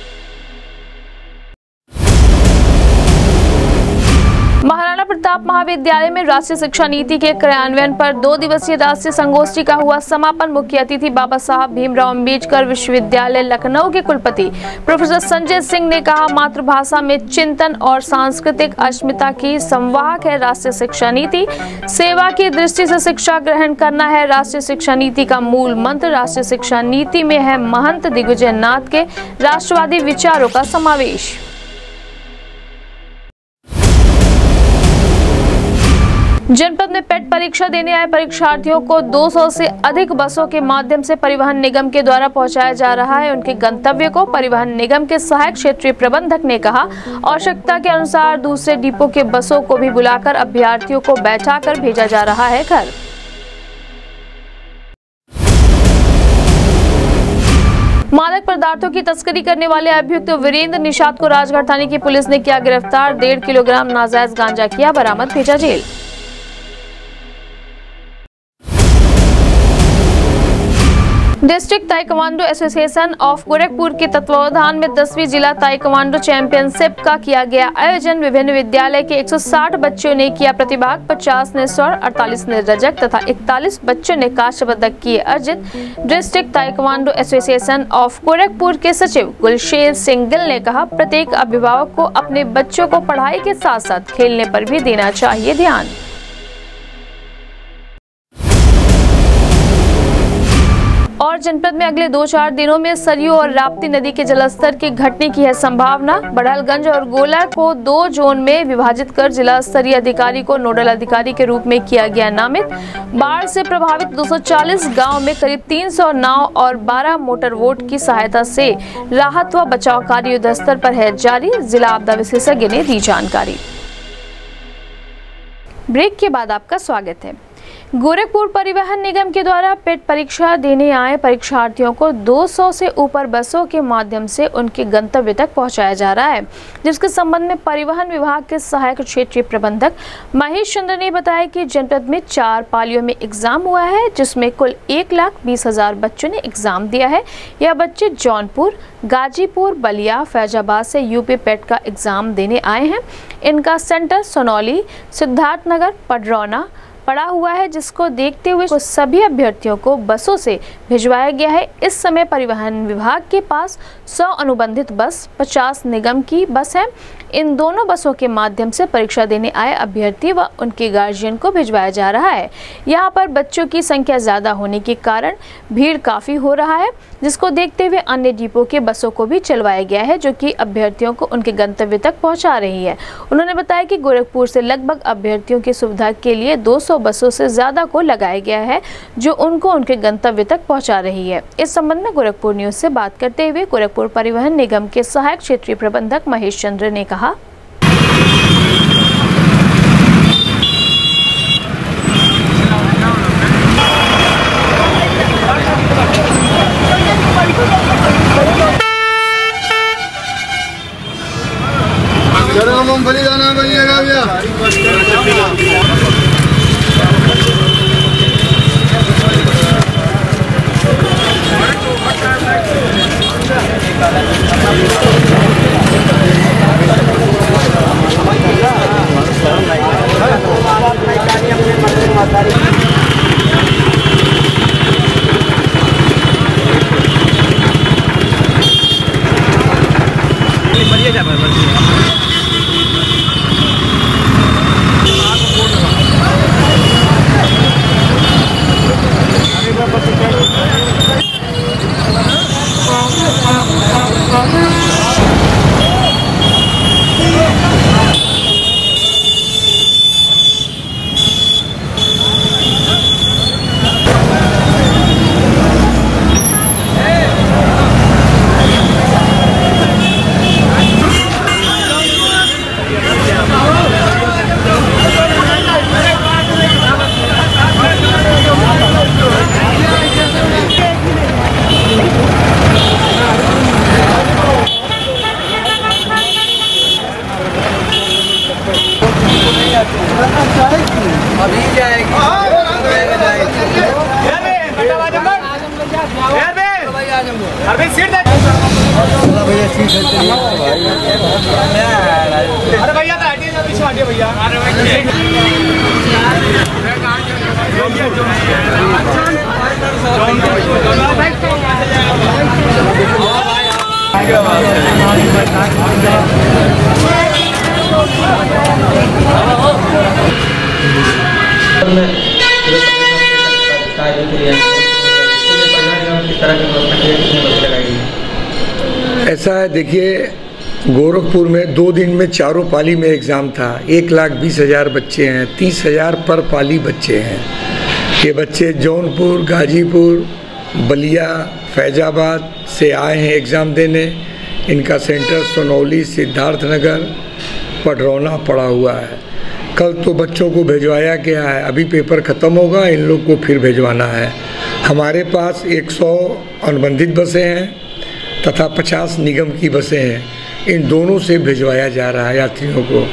महाराणा प्रताप महाविद्यालय में राष्ट्रीय शिक्षा नीति के क्रियान्वयन पर दो दिवसीय राष्ट्रीय संगोष्ठी का हुआ समापन। मुख्य अतिथि बाबा साहब भीमराव अम्बेडकर विश्वविद्यालय लखनऊ के कुलपति प्रोफेसर संजय सिंह ने कहा, मातृभाषा में चिंतन और सांस्कृतिक अस्मिता की संवाहक है राष्ट्रीय शिक्षा नीति। सेवा की दृष्टि से शिक्षा ग्रहण करना है राष्ट्रीय शिक्षा नीति का मूल मंत्र। राष्ट्रीय शिक्षा नीति में है महंत दिग्विजय नाथ के राष्ट्रवादी विचारों का समावेश। जनपद में पेट परीक्षा देने आए परीक्षार्थियों को दो सौ से अधिक बसों के माध्यम से परिवहन निगम के द्वारा पहुंचाया जा रहा है उनके गंतव्य को। परिवहन निगम के सहायक क्षेत्रीय प्रबंधक ने कहा, आवश्यकता के अनुसार दूसरे डिपो के बसों को भी बुलाकर अभ्यर्थियों को बैठाकर भेजा जा रहा है घर। मादक पदार्थों की तस्करी करने वाले अभियुक्त वीरेंद्र निषाद को राजगढ़ थाने की पुलिस ने किया गिरफ्तार। डेढ़ किलोग्राम नाजायज गांजा किया बरामद, भेजा जेल। District taekwondo association of Gorakhpur के तत्वावधान में दसवीं जिला ताइक्वांडो चैंपियनशिप का किया गया आयोजन। विभिन्न विद्यालय के एक सौ साठ बच्चों ने किया प्रतिभाग। पचास ने स्वर्ण, अड़तालीस ने रजक तथा इकतालीस बच्चों ने कांस्य पदक किए अर्जित। District taekwondo association of Gorakhpur के सचिव गुलशेर सिंह गिल ने कहा, प्रत्येक अभिभावक को अपने बच्चों को पढ़ाई के साथ साथ खेलने पर भी देना चाहिए ध्यान। और जनपद में अगले दो चार दिनों में सरयू और राप्ती नदी के जलस्तर की घटने की है संभावना। बड़हलगंज और गोला को दो जोन में विभाजित कर जिला स्तरीय अधिकारी को नोडल अधिकारी के रूप में किया गया नामित। बाढ़ से प्रभावित दो सौ चालीस गांव में करीब तीन सौ नाव और बारह मोटर बोट की सहायता से राहत व बचाव कार्य युद्ध स्तर पर है जारी। जिला आपदा विशेषज्ञ ने दी जानकारी। ब्रेक के बाद आपका स्वागत है। गोरखपुर परिवहन निगम के द्वारा पेट परीक्षा देने आए परीक्षार्थियों को दो सौ से ऊपर बसों के माध्यम से उनके गंतव्य तक पहुंचाया जा रहा है, जिसके संबंध में परिवहन विभाग के सहायक क्षेत्रीय प्रबंधक महेश चंद्र ने बताया कि जनपद में चार पालियों में एग्जाम हुआ है, जिसमें कुल एक लाख बीस हजार बच्चों ने एग्जाम दिया है। यह बच्चे जौनपुर, गाजीपुर, बलिया, फैजाबाद से यूपी पेट का एग्जाम देने आए हैं। इनका सेंटर सोनौली, सिद्धार्थनगर, पडरौना पड़ा हुआ है, जिसको देखते हुए सभी अभ्यर्थियों को बसों से भिजवाया गया है। इस समय परिवहन विभाग के पास सौ अनुबंधित बस, पचास निगम की बस है। इन दोनों बसों के माध्यम से परीक्षा देने आए अभ्यर्थी व उनके गार्जियन को भिजवाया जा रहा है। यहाँ पर बच्चों की संख्या ज़्यादा होने के कारण भीड़ काफ़ी हो रहा है, जिसको देखते हुए अन्य डिपो के बसों को भी चलवाया गया है, जो कि अभ्यर्थियों को उनके गंतव्य तक पहुँचा रही है। उन्होंने बताया कि गोरखपुर से लगभग अभ्यर्थियों की सुविधा के लिए दो सौ बसों से ज़्यादा को लगाया गया है, जो उनको उनके गंतव्य तक पहुँचा रही है। इस संबंध में गोरखपुर न्यूज़ से बात करते हुए गोरखपुर परिवहन निगम के सहायक क्षेत्रीय प्रबंधक महेश चंद्र ने कहा, मूंगफली दाना बनिएगा भैया। अभी जाएगी अभी सीट भैया सीट अरे भैया तो हटिए ना, पीछे हटिए भैया। ऐसा है, देखिए गोरखपुर में दो दिन में चारों पाली में एग्ज़ाम था। एक लाख बीस हज़ार बच्चे हैं, तीस हज़ार पर पाली बच्चे हैं। ये बच्चे जौनपुर, गाजीपुर, बलिया, फैजाबाद से आए हैं एग्ज़ाम देने। इनका सेंटर सोनौली, सिद्धार्थनगर, पडरौना पड़ा हुआ है। कल तो बच्चों को भिजवाया गया है, अभी पेपर ख़त्म होगा, इन लोग को फिर भिजवाना है। हमारे पास एक सौ अनुबंधित बसें हैं तथा पचास निगम की बसें हैं। इन दोनों से भिजवाया जा रहा है यात्रियों को।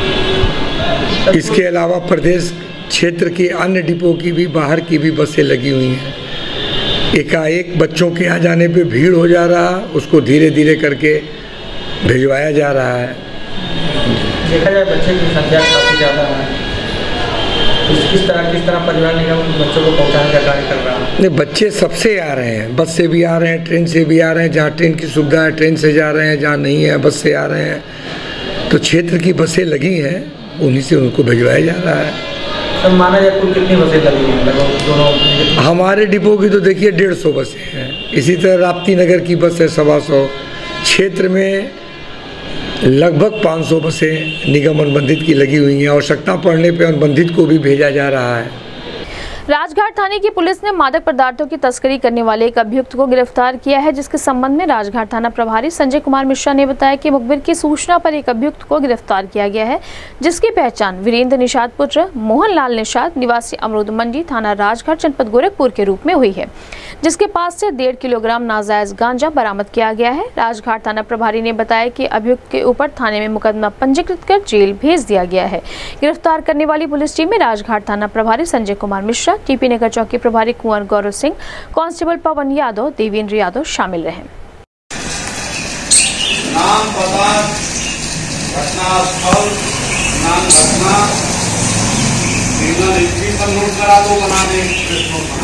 इसके अलावा प्रदेश क्षेत्र के अन्य डिपो की भी, बाहर की भी बसें लगी हुई हैं। एकाएक बच्चों के आ जाने पे भीड़ हो जा रहा, उसको धीरे धीरे करके भिजवाया जा रहा है। देखा जाए बच्चे की संख्या काफ़ी ज़्यादा है, किस तरह किस तरह परिवहन निगम बच्चों को पहुंचाने का कार्य कर रहा है? नहीं, बच्चे सबसे आ रहे हैं, बस से भी आ रहे हैं, ट्रेन से भी आ रहे हैं। जहाँ ट्रेन की सुविधा है ट्रेन से जा रहे हैं, जहाँ नहीं है बस से आ रहे हैं। तो क्षेत्र की बसें लगी हैं, उन्हीं से उनको भिजवाया जा रहा है। तो माना जाए कुल कितनी बसें लगी हैं लगभग दोनों? हमारे डिपो की तो देखिए डेढ़ सौ बसें हैं। इसी तरह राप्ती नगर की बस है सवा सौ। क्षेत्र में लगभग पाँच सौ बसें निगम अनुबंधित की लगी हुई हैं। आवश्यकता पड़ने पर अनुबंधित को भी भेजा जा रहा है। राजघाट थाने की पुलिस ने मादक पदार्थों की तस्करी करने वाले एक अभियुक्त को गिरफ्तार किया है, जिसके संबंध में राजघाट थाना प्रभारी संजय कुमार मिश्रा ने बताया कि मुखबिर की सूचना पर एक अभियुक्त को गिरफ्तार किया गया है, जिसकी पहचान वीरेंद्र निषाद पुत्र मोहनलाल निषाद निवासी अमरूद मंडी थाना राजघाट जनपद गोरखपुर के रूप में हुई है, जिसके पास से डेढ़ किलोग्राम नाजायज गांजा बरामद किया गया है। राजघाट थाना प्रभारी ने बताया कि अभियुक्त के ऊपर थाने में मुकदमा पंजीकृत कर जेल भेज दिया गया है। गिरफ्तार करने वाली पुलिस टीम में राजघाट थाना प्रभारी संजय कुमार मिश्रा, टीपी नगर चौकी प्रभारी कुंवर गौरव सिंह, कांस्टेबल पवन यादव, देवेंद्र यादव शामिल रहे। नाम पता, घटना स्थल, नाम घटना, पर नोट करा दो, बना दे।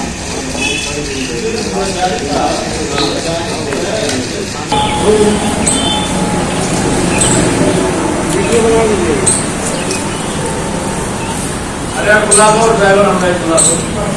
अरे खुला दो ड्राइवर, हमें खुला दो।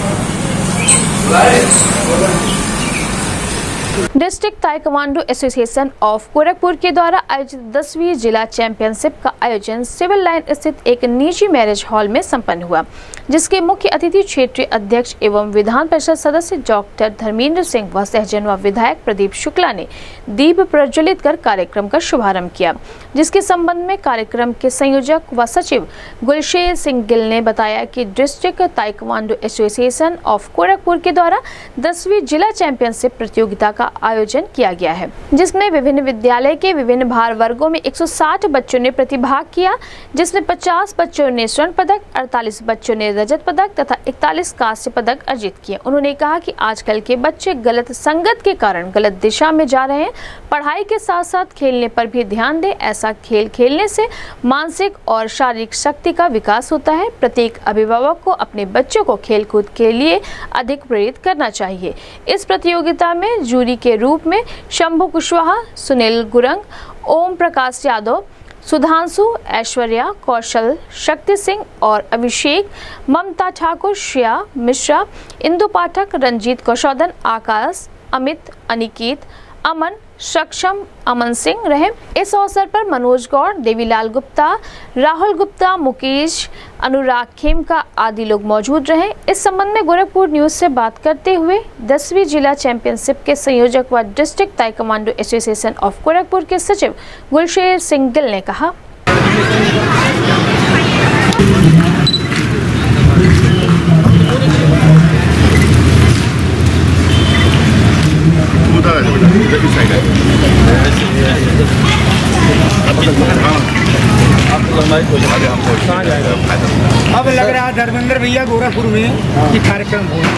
District taekwondo association of Gorakhpur के द्वारा आयोजित दसवीं जिला चैंपियनशिप का आयोजन सिविल लाइन स्थित एक निजी मैरिज हॉल में संपन्न हुआ, जिसके मुख्य अतिथि क्षेत्रीय अध्यक्ष एवं विधान परिषद सदस्य डॉक्टर धर्मेंद्र सिंह व सहजनवा विधायक प्रदीप शुक्ला ने दीप प्रज्वलित कर कार्यक्रम का शुभारंभ किया, जिसके संबंध में कार्यक्रम के संयोजक व सचिव गुलशेर सिंह गिल ने बताया कि district taekwondo association of Gorakhpur के द्वारा दसवीं जिला चैंपियनशिप प्रतियोगिता का आयोजन किया गया है, जिसमें विभिन्न विद्यालय के विभिन्न भार वर्गों में एक सौ साठ बच्चों ने प्रतिभाग किया, जिसमें पचास बच्चों ने स्वर्ण पदक, अड़तालीस बच्चों ने रजत पदक तथा इकतालीस कांस्य पदक अर्जित किए। उन्होंने कहा कि आजकल के बच्चे गलत संगत के कारण गलत दिशा में जा रहे हैं, पढ़ाई के साथ साथ खेलने पर भी ध्यान दें। ऐसा खेल खेलने से मानसिक और शारीरिक शक्ति का विकास होता है। प्रत्येक अभिभावक को अपने बच्चों को खेलकूद के लिए अधिक प्रेरित करना चाहिए। इस प्रतियोगिता में जूरी के रूप में शंभू कुशवाहा, सुनील गुरंग, ओम प्रकाश यादव, सुधांशु, ऐश्वर्या, कौशल, शक्ति सिंह और अभिषेक, ममता ठाकुर, श्रेया मिश्रा, इंदु पाठक, रंजीत कौशोदन, आकाश, अमित, अनिकेत, अमन, सक्षम, अमन सिंह रहे। इस अवसर पर मनोज गौड़, देवीलाल गुप्ता, राहुल गुप्ता, मुकेश, अनुराग खेमका आदि लोग मौजूद रहे। इस संबंध में गोरखपुर न्यूज से बात करते हुए दसवीं जिला चैंपियनशिप के संयोजक व district taekwondo association of Gorakhpur के सचिव गुलशेर सिंह गिल ने कहा, अब लग रहा है धर्मेंद्र भैया गोरखपुर में ये कार्यक्रम हो।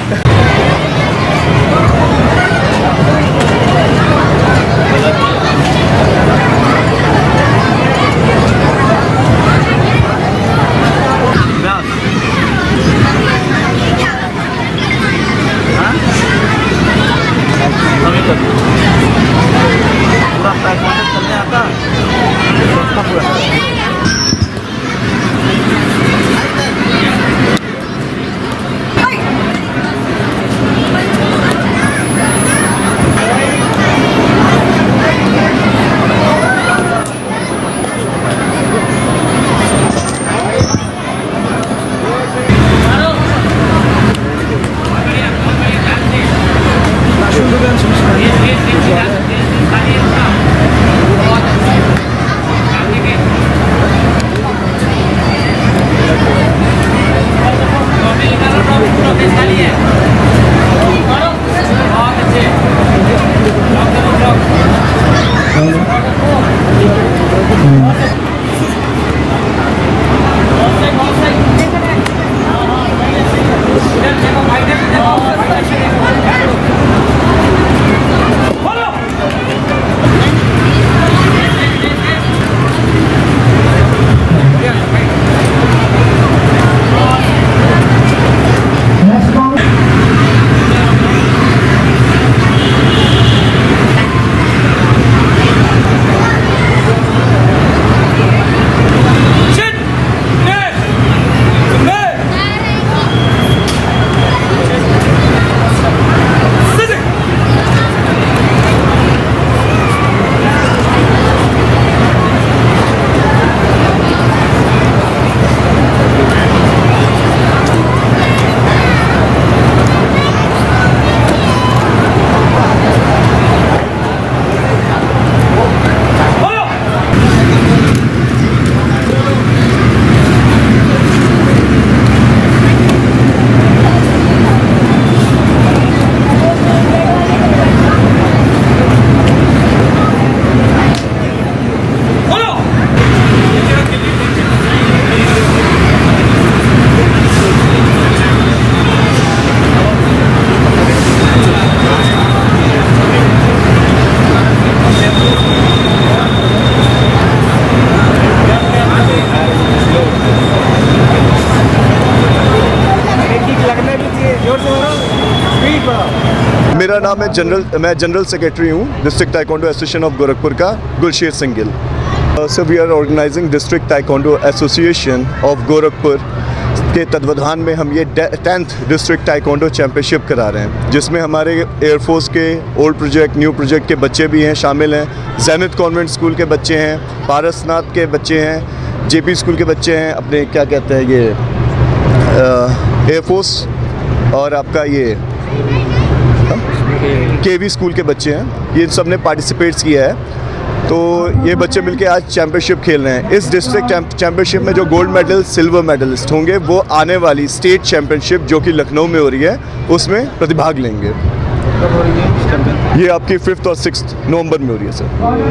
मेरा नाम है जनरल मैं जनरल सेक्रेटरी हूँ district taekwondo association of Gorakhpur का, Gulsher Singh Gill. So we are organizing district taekwondo association of Gorakhpur के तत्वाधान में हम ये टेंथ डिस्ट्रिक्ट ताइक्वांडो चैम्पियनशिप करा रहे हैं, जिसमें हमारे एयरफोर्स के ओल्ड प्रोजेक्ट न्यू प्रोजेक्ट के बच्चे भी हैं, शामिल हैं। जैनिथ कॉन्वेंट स्कूल के बच्चे हैं, पारसनाथ के बच्चे हैं, जेपी स्कूल के बच्चे हैं, अपने क्या कहते हैं ये एयरफोर्स, और आपका ये केवी स्कूल के बच्चे हैं। ये सब ने पार्टिसिपेट्स किया है। तो ये बच्चे मिलके आज चैम्पियनशिप खेल रहे हैं। इस डिस्ट्रिक्ट चैम्पियनशिप में जो गोल्ड मेडल सिल्वर मेडलिस्ट होंगे वो आने वाली स्टेट चैम्पियनशिप जो कि लखनऊ में हो रही है उसमें प्रतिभाग लेंगे। कब हो रही है? ये आपकी फिफ्थ और सिक्स्थ नवंबर में हो रही है सर।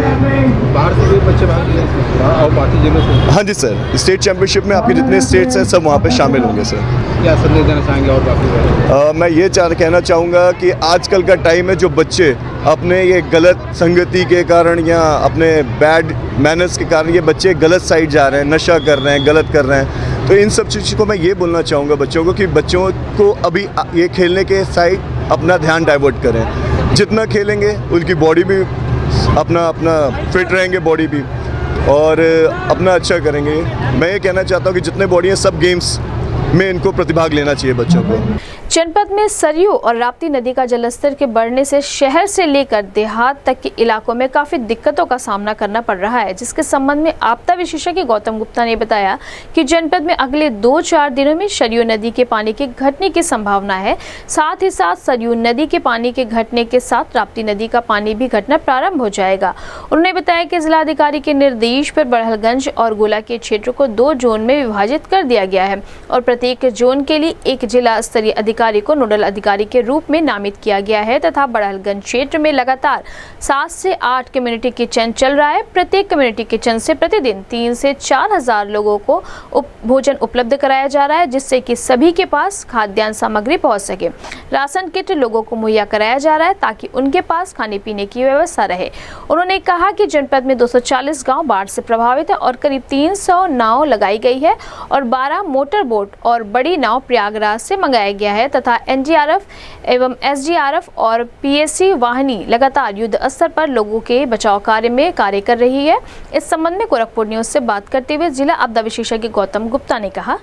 बाहर से भी बच्चे भाग लिए और बाकी जिलों से? हाँ जी सर, स्टेट चैम्पियनशिप में आपके जितने स्टेट्स हैं सब वहाँ पे शामिल होंगे सर। क्या संदेश देना चाहेंगे और बाकी? आ, मैं ये चाह कहना चाहूँगा कि आजकल का टाइम है, जो बच्चे अपने ये गलत संगति के कारण या अपने बैड मैनर्स के कारण ये बच्चे गलत साइड जा रहे हैं, नशा कर रहे हैं, गलत कर रहे हैं। तो इन सब चीज़ों को मैं ये बोलना चाहूँगा बच्चों को कि बच्चों को अभी ये खेलने के साइड अपना ध्यान डाइवर्ट करें। जितना खेलेंगे उनकी बॉडी भी अपना अपना फिट रहेंगे, बॉडी भी, और अपना अच्छा करेंगे। मैं ये कहना चाहता हूँ कि जितने बॉडी हैं सब गेम्स में इनको प्रतिभाग लेना चाहिए बच्चों को। जनपद में सरयू और राप्ती नदी का जलस्तर के बढ़ने से शहर से लेकर देहात तक के इलाकों में काफी दिक्कतों का सामना करना पड़ रहा है, जिसके संबंध में आपदा विशेषज्ञ गौतम गुप्ता ने बताया कि जनपद में अगले दो चार दिनों में सरयू नदी के पानी के घटने की संभावना है। साथ ही साथ सरयू नदी के पानी के घटने के साथ राप्ती नदी का पानी भी घटना प्रारंभ हो जाएगा। उन्होंने बताया कि जिलाधिकारी के निर्देश पर बड़हलगंज और गोला के क्षेत्र को दो जोन में विभाजित कर दिया गया है और प्रत्येक जोन के लिए एक जिला स्तरीय अधिकारी को नोडल अधिकारी के रूप में नामित किया गया है तथा बड़हलगंज क्षेत्र में लगातार सात से आठ कम्युनिटी किचन चल रहा है। प्रत्येक कम्युनिटी किचन से प्रतिदिन तीन से चार हजार लोगों को उप, भोजन उपलब्ध कराया जा रहा है, जिससे कि सभी के पास खाद्यान्न सामग्री पहुंच सके। राशन किट लोगों को मुहैया कराया जा रहा है ताकि उनके पास खाने पीने की व्यवस्था रहे। उन्होंने कहा कि जनपद में दो सौ चालीस गाँव बाढ़ से प्रभावित है और करीब तीन सौ नाव लगाई गई है और बारह मोटर बोट और बड़ी नाव प्रयागराज से मंगाया गया है तथा एनडीआरएफ एवं एसडीआरएफ और पीएससी वाहिनी लगातार युद्ध स्तर पर लोगों के बचाव कार्य में कार्य कर रही है। इस संबंध में गोरखपुर न्यूज से बात करते हुए जिला आपदा विशेषज्ञ गौतम गुप्ता ने कहा,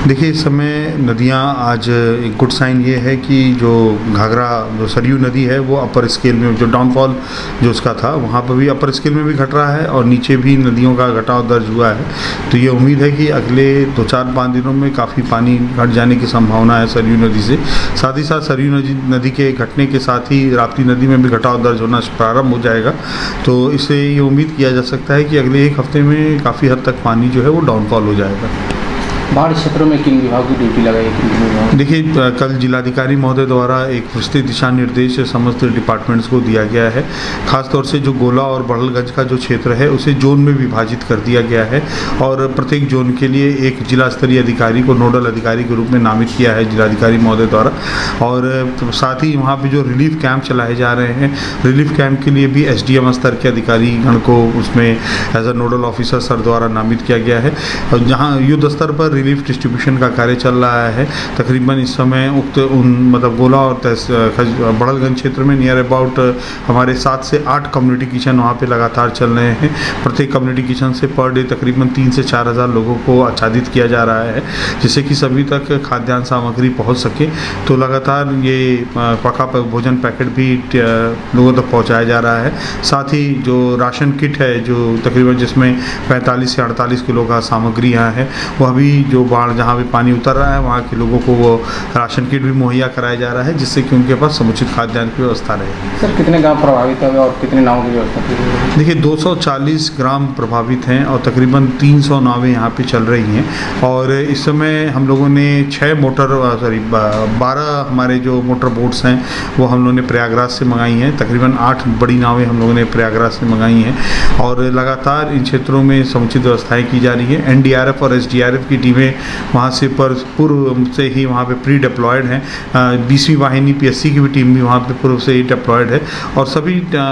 देखिए, इस समय नदियाँ आज एक गुड साइन ये है कि जो घाघरा जो सरयू नदी है वो अपर स्केल में, जो डाउनफॉल जो उसका था वहाँ पर भी अपर स्केल में भी घट रहा है और नीचे भी नदियों का घटाव दर्ज हुआ है। तो ये उम्मीद है कि अगले दो चार पाँच दिनों में काफ़ी पानी घट जाने की संभावना है सरयू नदी से। साथ ही साथ सरयू नदी नदी के घटने के साथ ही राप्ती नदी में भी घटाव दर्ज होना प्रारंभ हो जाएगा। तो इससे ये उम्मीद किया जा सकता है कि अगले एक हफ्ते में काफ़ी हद तक पानी जो है वो डाउनफॉल हो जाएगा। बाढ़ क्षेत्रों में किन विभाग की ड्यूटी लगाई है? देखिए, कल जिलाधिकारी महोदय द्वारा एक विस्तृत दिशा निर्देश समस्त डिपार्टमेंट्स को दिया गया है। खासतौर से जो गोला और बड़लगंज का जो क्षेत्र है उसे जोन में विभाजित कर दिया गया है और प्रत्येक जोन के लिए एक जिला स्तरीय अधिकारी को नोडल अधिकारी के रूप में नामित किया है जिलाधिकारी महोदय द्वारा। और साथ ही वहाँ पर जो रिलीफ कैंप चलाए जा रहे हैं, रिलीफ कैंप के लिए भी एस डी एम स्तर के अधिकारी गण को उसमें as a nodal officer sir द्वारा नामित किया गया है। और जहाँ युद्ध स्तर पर रिलीफ डिस्ट्रीब्यूशन का कार्य चल रहा है, तकरीबन इस समय उक्त उन मतलब गोला और बड़लगंज क्षेत्र में नियर अबाउट हमारे सात से आठ कम्युनिटी किचन वहाँ पे लगातार चल रहे हैं। प्रत्येक कम्युनिटी किचन से पर डे तकरीबन तीन से चार हज़ार लोगों को आच्छादित किया जा रहा है, जिससे कि सभी तक खाद्यान्न सामग्री पहुँच सके। तो लगातार ये पका भोजन पैकेट भी लोगों तक पहुँचाया जा रहा है। साथ ही जो राशन किट है जो तकरीबन जिसमें पैंतालीस से अड़तालीस किलो का सामग्री यहाँ है, वह भी जो बाढ़ जहाँ भी पानी उतर रहा है वहाँ के लोगों को वो राशन किट भी मुहैया कराया जा रहा है, जिससे कि उनके पास समुचित खाद्यान्न की व्यवस्था रहे। सर, कितने गांव प्रभावित हुए और कितने नावों की व्यवस्था की? देखिए, दो सौ चालीस ग्राम प्रभावित हैं और तकरीबन तीन सौ नावें यहाँ पे चल रही हैं। और इस समय हम लोगों ने छः मोटर सॉरी बारह हमारे जो मोटर बोट्स हैं वो हम लोगों ने प्रयागराज से मंगाई हैं। तकरीबन आठ बड़ी नावें हम लोगों ने प्रयागराज से मंगाई हैं और लगातार इन क्षेत्रों में समुचित व्यवस्थाएँ की जा रही हैं। एन डी आर एफ और एस डी आर एफ की टीमें वहाँ से पर पूर्व से ही वहाँ पे प्री डिप्लॉयड हैं। बीसवीं वाहिनी पी एस सी की भी टीम भी वहाँ पे पूर्व से ही डिप्लॉयड है और सभी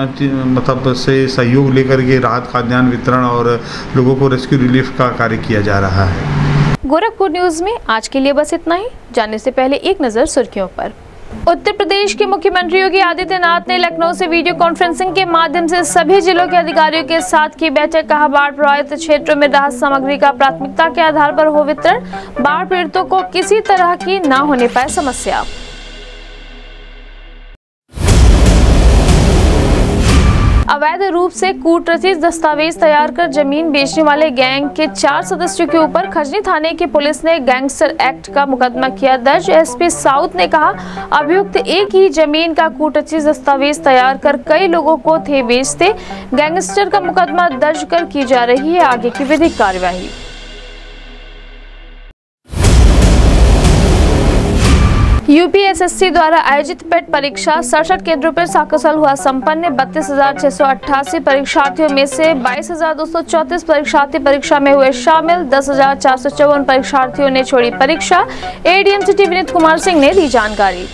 मतलब से सहयोग लेकर के राहत खाद्यान्न वितरण और लोगों को रेस्क्यू रिलीफ का कार्य किया जा रहा है। गोरखपुर न्यूज में आज के लिए बस इतना ही। जाने से पहले एक नजर सुर्खियों पर। उत्तर प्रदेश के मुख्यमंत्री योगी आदित्यनाथ ने लखनऊ से वीडियो कॉन्फ्रेंसिंग के माध्यम से सभी जिलों के अधिकारियों के साथ की बैठक। कहा, बाढ़ प्रभावित क्षेत्रों में राहत सामग्री का प्राथमिकता के आधार पर हो वितरण, बाढ़ पीड़ितों को किसी तरह की न होने पाए समस्या। अवैध रूप से कूटरचित दस्तावेज तैयार कर जमीन बेचने वाले गैंग के चार सदस्यों के ऊपर खजनी थाने की पुलिस ने गैंगस्टर एक्ट का मुकदमा किया दर्ज। एस पी साउथ ने कहा, अभियुक्त एक ही जमीन का कूटरचित दस्तावेज तैयार कर कई लोगों को थे बेचते। गैंगस्टर का मुकदमा दर्ज कर की जा रही है आगे की विधिक कार्यवाही। U P S S C द्वारा आयोजित पेट परीक्षा सड़सठ केंद्रों पर सकुशल हुआ संपन्न। बत्तीस हजार छह सौ अट्ठासी परीक्षार्थियों में से बाईस हजार दो सौ चौतीस परीक्षार्थी परीक्षा में हुए शामिल। दस हजार चार सौ चौवन परीक्षार्थियों ने छोड़ी परीक्षा। A D M city Vineet Kumar Singh ने दी जानकारी।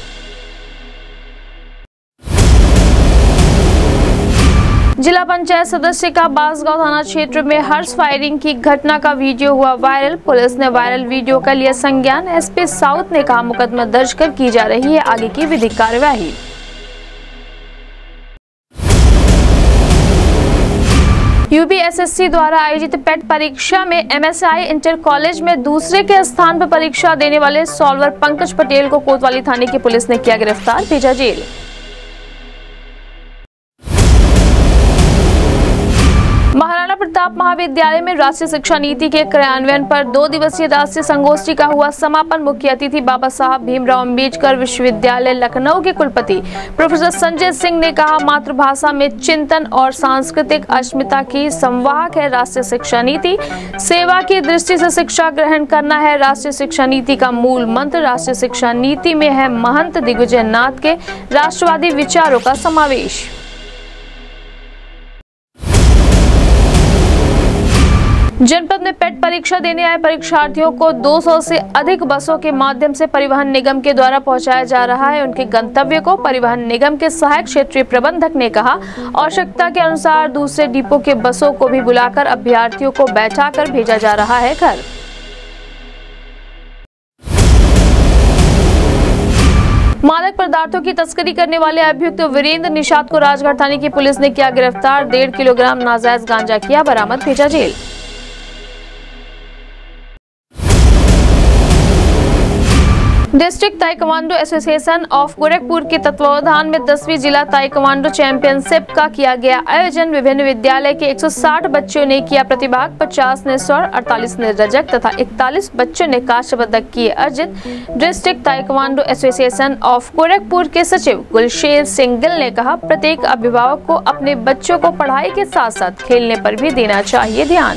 जिला पंचायत सदस्य का बांसगांव थाना क्षेत्र में हर्ष फायरिंग की घटना का वीडियो हुआ वायरल। पुलिस ने वायरल वीडियो का लिया संज्ञान। एस पी साउथ ने कहा, मुकदमा दर्ज कर की जा रही है आगे की विधिक कार्यवाही। U P S S C द्वारा आयोजित पेट परीक्षा में M S I inter college में दूसरे के स्थान पर परीक्षा देने वाले सॉल्वर पंकज पटेल को कोतवाली थाने की पुलिस ने किया गिरफ्तार, भेजा जेल। महाराणा प्रताप महाविद्यालय में राष्ट्रीय शिक्षा नीति के क्रियान्वयन पर दो दिवसीय राष्ट्रीय संगोष्ठी का हुआ समापन। मुख्य अतिथि बाबा साहब भीमराव अम्बेडकर विश्वविद्यालय लखनऊ के कुलपति प्रोफेसर संजय सिंह ने कहा, मातृभाषा में चिंतन और सांस्कृतिक अस्मिता की संवाहक है राष्ट्रीय शिक्षा नीति। सेवा की दृष्टि से शिक्षा ग्रहण करना है राष्ट्रीय शिक्षा नीति का मूल मंत्र। राष्ट्रीय शिक्षा नीति में है महंत दिग्विजय नाथ के राष्ट्रवादी विचारों का समावेश। जनपद में पेट परीक्षा देने आए परीक्षार्थियों को दो सौ से अधिक बसों के माध्यम से परिवहन निगम के द्वारा पहुंचाया जा रहा है उनके गंतव्य को। परिवहन निगम के सहायक क्षेत्रीय प्रबंधक ने कहा, आवश्यकता के अनुसार दूसरे डिपो के बसों को भी बुलाकर अभ्यर्थियों को बैठाकर भेजा जा रहा है घर। मादक पदार्थों की तस्करी करने वाले अभियुक्त वीरेंद्र निषाद को राजगढ़ थाने की पुलिस ने किया गिरफ्तार। डेढ़ किलोग्राम नाजायज गांजा किया बरामद, भेजा जेल। District taekwondo association of Gorakhpur के तत्वावधान में दसवीं जिला ताइक्वांडो चैंपियनशिप का किया गया आयोजन। विभिन्न विद्यालय के एक सौ साठ बच्चों ने किया प्रतिभाग। पचास ने स्वर्ण, अड़तालीस ने रजक तथा इकतालीस बच्चों ने कांस्य पदक किए अर्जित। District taekwondo association of Gorakhpur के सचिव गुलशेर सिंह गिल ने कहा, प्रत्येक अभिभावक को अपने बच्चों को पढ़ाई के साथ साथ खेलने पर भी देना चाहिए ध्यान।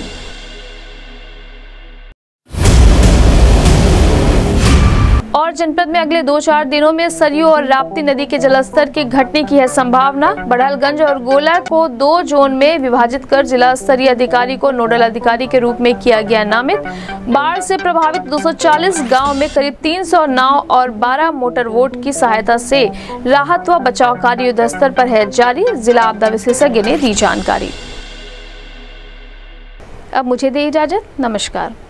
और जनपद में अगले दो चार दिनों में सरयू और राप्ती नदी के जलस्तर के घटने की है संभावना। बड़हलगंज और गोला को दो जोन में विभाजित कर जिला स्तरीय अधिकारी को नोडल अधिकारी के रूप में किया गया नामित। बाढ़ से प्रभावित दो सौ चालीस गांव में करीब तीन सौ नाव और बारह मोटर बोट की सहायता से राहत व बचाव कार्य युद्ध स्तर पर है जारी। जिला आपदा विशेषज्ञ ने दी जानकारी। अब मुझे दे इजाजत, नमस्कार।